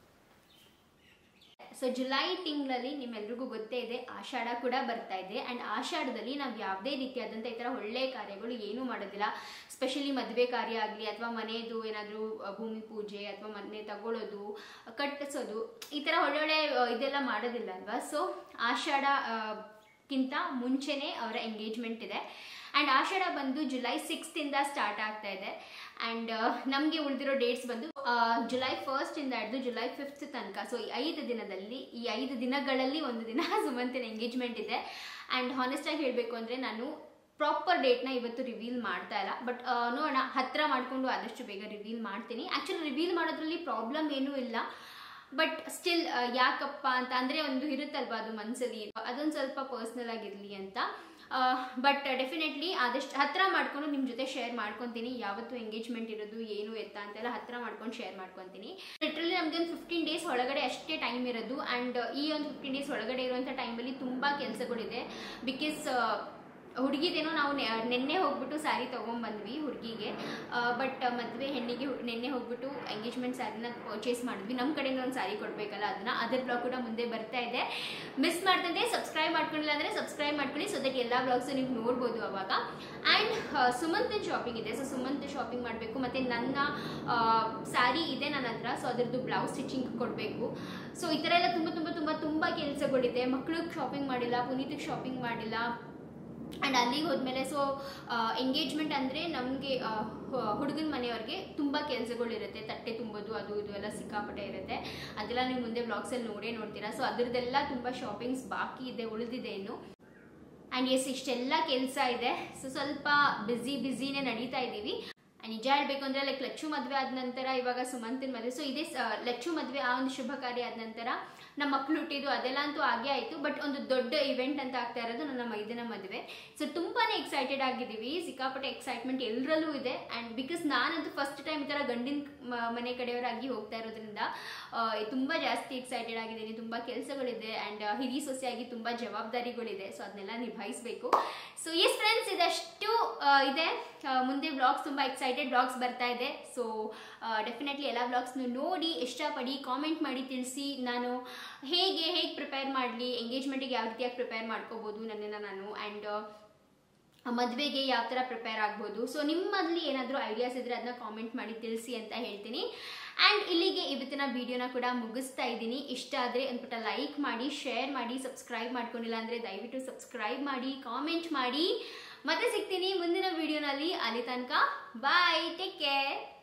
ಸೊ ಜುಲೈ ತಿಂಗಳಲ್ಲಿ ನಿಮ್ಮೆಲ್ರಿಗೂ ಗೊತ್ತೇ ಇದೆ ಆಷಾಢ ಕೂಡ ಬರ್ತಾ ಇದೆ. ಆ್ಯಂಡ್ ಆಷಾಢದಲ್ಲಿ ನಾವು ಯಾವುದೇ ರೀತಿಯಾದಂಥ ಈ ಥರ ಒಳ್ಳೆಯ ಕಾರ್ಯಗಳು ಏನೂ ಮಾಡೋದಿಲ್ಲ. ಸ್ಪೆಷಲಿ ಮದುವೆ ಕಾರ್ಯ ಆಗಲಿ ಅಥವಾ ಮನೆಯದು ಏನಾದರೂ ಭೂಮಿ ಪೂಜೆ ಅಥವಾ ಮನೆ ತಗೊಳ್ಳೋದು, ಕಟ್ಟಿಸೋದು, ಈ ಥರ ಒಳ್ಳೊಳ್ಳೆ ಇದೆಲ್ಲ ಮಾಡೋದಿಲ್ಲ ಅಲ್ವಾ. ಸೊ ಆಷಾಢಕ್ಕಿಂತ ಮುಂಚೆನೇ ಅವರ ಎಂಗೇಜ್ಮೆಂಟ್ ಇದೆ. ಆ್ಯಂಡ್ ಆಷಾಢ ಬಂದು ಜುಲೈ ಸಿಕ್ಸ್ತಿಂದ ಸ್ಟಾರ್ಟ್ ಆಗ್ತಾ ಇದೆ. ಆ್ಯಂಡ್ ನಮಗೆ ಉಳಿದಿರೋ ಡೇಟ್ಸ್ ಬಂದು ಜುಲೈ ಫಸ್ಟಿಂದ ಹಿಡಿದು ಜುಲೈ ಫಿಫ್ತ್ ತನಕ. ಸೊ ಈ ಐದು ದಿನದಲ್ಲಿ ಈ ಐದು ದಿನಗಳಲ್ಲಿ ಒಂದು ದಿನ ಸುಮಂತಿನ ಎಂಗೇಜ್ಮೆಂಟ್ ಇದೆ. ಆ್ಯಂಡ್ ಹಾನೆಸ್ಟಾಗಿ ಹೇಳಬೇಕು ಅಂದರೆ ನಾನು ಪ್ರಾಪರ್ ಡೇಟ್ನ ಇವತ್ತು ರಿವೀಲ್ ಮಾಡ್ತಾ ಇಲ್ಲ. ಬಟ್ ನೋಡೋಣ, ಹತ್ತಿರ ಮಾಡಿಕೊಂಡು ಆದಷ್ಟು ಬೇಗ ರಿವೀಲ್ ಮಾಡ್ತೀನಿ. ಆ್ಯಕ್ಚುಲಿ ರಿವೀಲ್ ಮಾಡೋದ್ರಲ್ಲಿ ಪ್ರಾಬ್ಲಮ್ ಏನೂ ಇಲ್ಲ. ಬಟ್ ಸ್ಟಿಲ್ ಯಾಕಪ್ಪ ಅಂತ ಅಂದರೆ ಒಂದು ಇರುತ್ತಲ್ವ ಅದು ಮನಸ್ಸಲ್ಲಿ, ಅದೊಂದು ಸ್ವಲ್ಪ ಪರ್ಸ್ನಲ್ ಆಗಿರಲಿ ಅಂತ. ಬಟ್ ಡೆಫಿನೆಟ್ಲಿ ಆದಷ್ಟು ಹತ್ತಿರ ಮಾಡ್ಕೊಂಡು ನಿಮ್ಮ ಜೊತೆ ಶೇರ್ ಮಾಡ್ಕೊತೀನಿ. ಯಾವತ್ತು ಎಂಗೇಜ್ಮೆಂಟ್ ಇರೋದು ಏನು ಎತ್ತ ಅಂತೆಲ್ಲ ಹತ್ತಿರ ಮಾಡ್ಕೊಂಡು ಶೇರ್ ಮಾಡ್ಕೊತೀನಿ. ಲಿಟ್ರಲಿ ನಮಗೆ ಒಂದು ಫಿಫ್ಟೀನ್ ಡೇಸ್ ಒಳಗಡೆ ಅಷ್ಟೇ ಟೈಮ್ ಇರೋದು. ಆ್ಯಂಡ್ ಈ ಒಂದು ಫಿಫ್ಟೀನ್ ಡೇಸ್ ಒಳಗಡೆ ಇರುವಂಥ ಟೈಮಲ್ಲಿ ತುಂಬ ಕೆಲಸಗಳಿದೆ. ಬಿಕಾಸ್ ಹುಡುಗಿದೇನೋ ನಾವು ನೆನ್ನೆ ಹೋಗ್ಬಿಟ್ಟು ಸ್ಯಾರಿ ತೊಗೊಂಬಂದ್ವಿ ಹುಡುಗಿಗೆ. ಬಟ್ ಮದುವೆ ಹೆಣ್ಣಿಗೆ ನೆನ್ನೆ ಹೋಗ್ಬಿಟ್ಟು ಎಂಗೇಜ್ಮೆಂಟ್ ಸ್ಯಾರಿನ ಪರ್ಚೇಸ್ ಮಾಡಿದ್ವಿ. ನಮ್ಮ ಕಡೆಯಿಂದ ಒಂದು ಸ್ಯಾರಿ ಕೊಡಬೇಕಲ್ಲ, ಅದನ್ನು ಅದರ ಬ್ಲಾಗ್ ಕೂಡ ಮುಂದೆ ಬರ್ತಾ ಇದೆ. ಮಿಸ್ ಮಾಡ್ತಂತೆ ಸಬ್ಸ್ಕ್ರೈಬ್ ಮಾಡ್ಕೊಂಡಿಲ್ಲ ಅಂದರೆ ಸಬ್ಸ್ಕ್ರೈಬ್ ಮಾಡ್ಕೊಳ್ಳಿ, ಸೊ ದಟ್ ಎಲ್ಲ ಬ್ಲಾಗ್ಸು ನೀವು ನೋಡ್ಬೋದು ಅವಾಗ. ಆ್ಯಂಡ್ ಸುಮಂತ್ ಶಾಪಿಂಗ್ ಇದೆ. ಸೊ ಸುಮಂತ್ ಶಾಪಿಂಗ್ ಮಾಡಬೇಕು. ಮತ್ತು ನನ್ನ ಸ್ಯಾರಿ ಇದೆ ನನ್ನ ಹತ್ರ, ಸೊ ಅದರದ್ದು ಬ್ಲೌಸ್ ಸ್ಟಿಚಿಂಗ್ ಕೊಡಬೇಕು. ಸೊ ಈ ಥರ ಎಲ್ಲ ತುಂಬ ತುಂಬ ತುಂಬ ತುಂಬ ಕೆಲಸಗಳಿದೆ. ಮಕ್ಳಿಗೆ ಶಾಪಿಂಗ್ ಮಾಡಿಲ್ಲ, ಪುನೀತಿಗೆ ಶಾಪಿಂಗ್ ಮಾಡಿಲ್ಲ. ಆ್ಯಂಡ್ ಅಲ್ಲಿಗೆ ಹೋದ್ಮೇಲೆ ಸೊ ಎಂಗೇಜ್ಮೆಂಟ್ ಅಂದರೆ ನಮಗೆ ಹುಡುಗನ ಮನೆಯವ್ರಿಗೆ ತುಂಬ ಕೆಲಸಗಳಿರುತ್ತೆ. ತಟ್ಟೆ ತುಂಬೋದು, ಅದು ಇದು ಎಲ್ಲ ಸಿಕ್ಕಾಪಟ್ಟೆ ಇರುತ್ತೆ. ಅದೆಲ್ಲ ನೀವು ಮುಂದೆ ಬ್ಲಾಗ್ಸಲ್ಲಿ ನೋಡೇ ನೋಡ್ತೀರಾ. ಸೊ ಅದರದ್ದೆಲ್ಲ ತುಂಬ ಶಾಪಿಂಗ್ಸ್ ಬಾಕಿ ಇದೆ, ಉಳಿದಿದೆ ಇನ್ನು. ಆ್ಯಂಡ್ ಎಸ್, ಇಷ್ಟೆಲ್ಲ ಕೆಲಸ ಇದೆ. ಸೊ ಸ್ವಲ್ಪ ಬ್ಯುಸಿ ಬ್ಯುಸಿನೇ ನಡೀತಾ ಇದ್ದೀವಿ. ಆ್ಯಂಡ್ ನಿಜ ಹೇಳಬೇಕು ಅಂದರೆ ಲೈಕ್ ಲಚ್ಚು ಮದುವೆ ಆದ ನಂತರ ಇವಾಗ ಸುಮಂತನ ಮದುವೆ, ಸೊ ಇದೇ ಲಚ್ಚು ಮದುವೆ ಆ ಒಂದು ಶುಭ ಕಾರ್ಯ ಆದ ನಂತರ ನಮ್ಮ ಮಕ್ಕಳು ಹುಟ್ಟಿದ್ದು ಅದೆಲ್ಲ ಅಂತೂ ಆಗೇ ಆಯಿತು. ಬಟ್ ಒಂದು ದೊಡ್ಡ ಇವೆಂಟ್ ಅಂತ ಆಗ್ತಾ ಇರೋದು ನನ್ನ ಮೈದನ ಮದುವೆ. ಸೊ ತುಂಬಾ ಎಕ್ಸೈಟೆಡ್ ಆಗಿದ್ದೀವಿ, ಸಿಕ್ಕಾಪಟ್ಟೆ ಎಕ್ಸೈಟ್ಮೆಂಟ್ ಎಲ್ಲರಲ್ಲೂ ಇದೆ. ಆ್ಯಂಡ್ ಬಿಕಾಸ್ ನಾನಂತೂ ಫಸ್ಟ್ ಟೈಮ್ ಈ ಥರ ಗಂಡಿನ ಮನೆ ಕಡೆಯವರಾಗಿ ಹೋಗ್ತಾ ಇರೋದ್ರಿಂದ ತುಂಬ ಜಾಸ್ತಿ ಎಕ್ಸೈಟೆಡ್ ಆಗಿದ್ದೀನಿ. ತುಂಬ ಕೆಲಸಗಳಿದೆ ಆ್ಯಂಡ್ ಹಿರಿಯ ಸೊಸೆಯಾಗಿ ತುಂಬ ಜವಾಬ್ದಾರಿಗಳಿದೆ, ಸೊ ಅದನ್ನೆಲ್ಲ ನಿಭಾಯಿಸಬೇಕು. ಸೊ ಎಸ್ ಫ್ರೆಂಡ್ಸ್, ಇದಷ್ಟು ಇದೆ. ಮುಂದೆ ವ್ಲಾಗ್ಸ್ ತುಂಬ ಎಕ್ಸೈಟೆಡ್ ವ್ಲಾಗ್ಸ್ ಬರ್ತಾ ಇದೆ. ಸೊ ಡೆಫಿನೆಟ್ಲಿ ಎಲ್ಲ ವ್ಲಾಗ್ಸ್ನು ನೋಡಿ ಇಷ್ಟಪಡಿ ಕಾಮೆಂಟ್ ಮಾಡಿ ತಿಳಿಸಿ ನಾನು ಹೇಗೆ ಹೇಗೆ ಪ್ರಿಪೇರ್ ಮಾಡಲಿ, ಎಂಗೇಜ್ಮೆಂಟಿಗೆ ಯಾವ ರೀತಿಯಾಗಿ ಪ್ರಿಪೇರ್ ಮಾಡ್ಕೋಬೋದು ನನ್ನನ್ನು ನಾನು, ಆ್ಯಂಡ್ ಮದುವೆಗೆ ಯಾವ ಥರ ಪ್ರಿಪೇರ್ ಆಗ್ಬೋದು. ಸೊ ನಿಮ್ಮಲ್ಲಿ ಏನಾದರೂ ಐಡಿಯಾಸ್ ಇದ್ದರೆ ಅದನ್ನ ಕಾಮೆಂಟ್ ಮಾಡಿ ತಿಳಿಸಿ ಅಂತ ಹೇಳ್ತೀನಿ. ಆ್ಯಂಡ್ ಇಲ್ಲಿಗೆ ಇವತ್ತಿನ ವಿಡಿಯೋನ ಕೂಡ ಮುಗಿಸ್ತಾ ಇದ್ದೀನಿ. ಇಷ್ಟ ಆದರೆ ಒಂದು ಪುಟ್ಟ ಲೈಕ್ ಮಾಡಿ, ಶೇರ್ ಮಾಡಿ, ಸಬ್ಸ್ಕ್ರೈಬ್ ಮಾಡ್ಕೊಂಡಿಲ್ಲ ಅಂದರೆ ದಯವಿಟ್ಟು ಸಬ್ಸ್ಕ್ರೈಬ್ ಮಾಡಿ, ಕಾಮೆಂಟ್ ಮಾಡಿ. ಮತ್ತೆ ಸಿಗ್ತೀನಿ ಮುಂದಿನ ವಿಡಿಯೋನಲ್ಲಿ. ಅಲ್ಲಿ ತನಕ ಬಾಯ್, ಟೇಕ್ ಕೇರ್.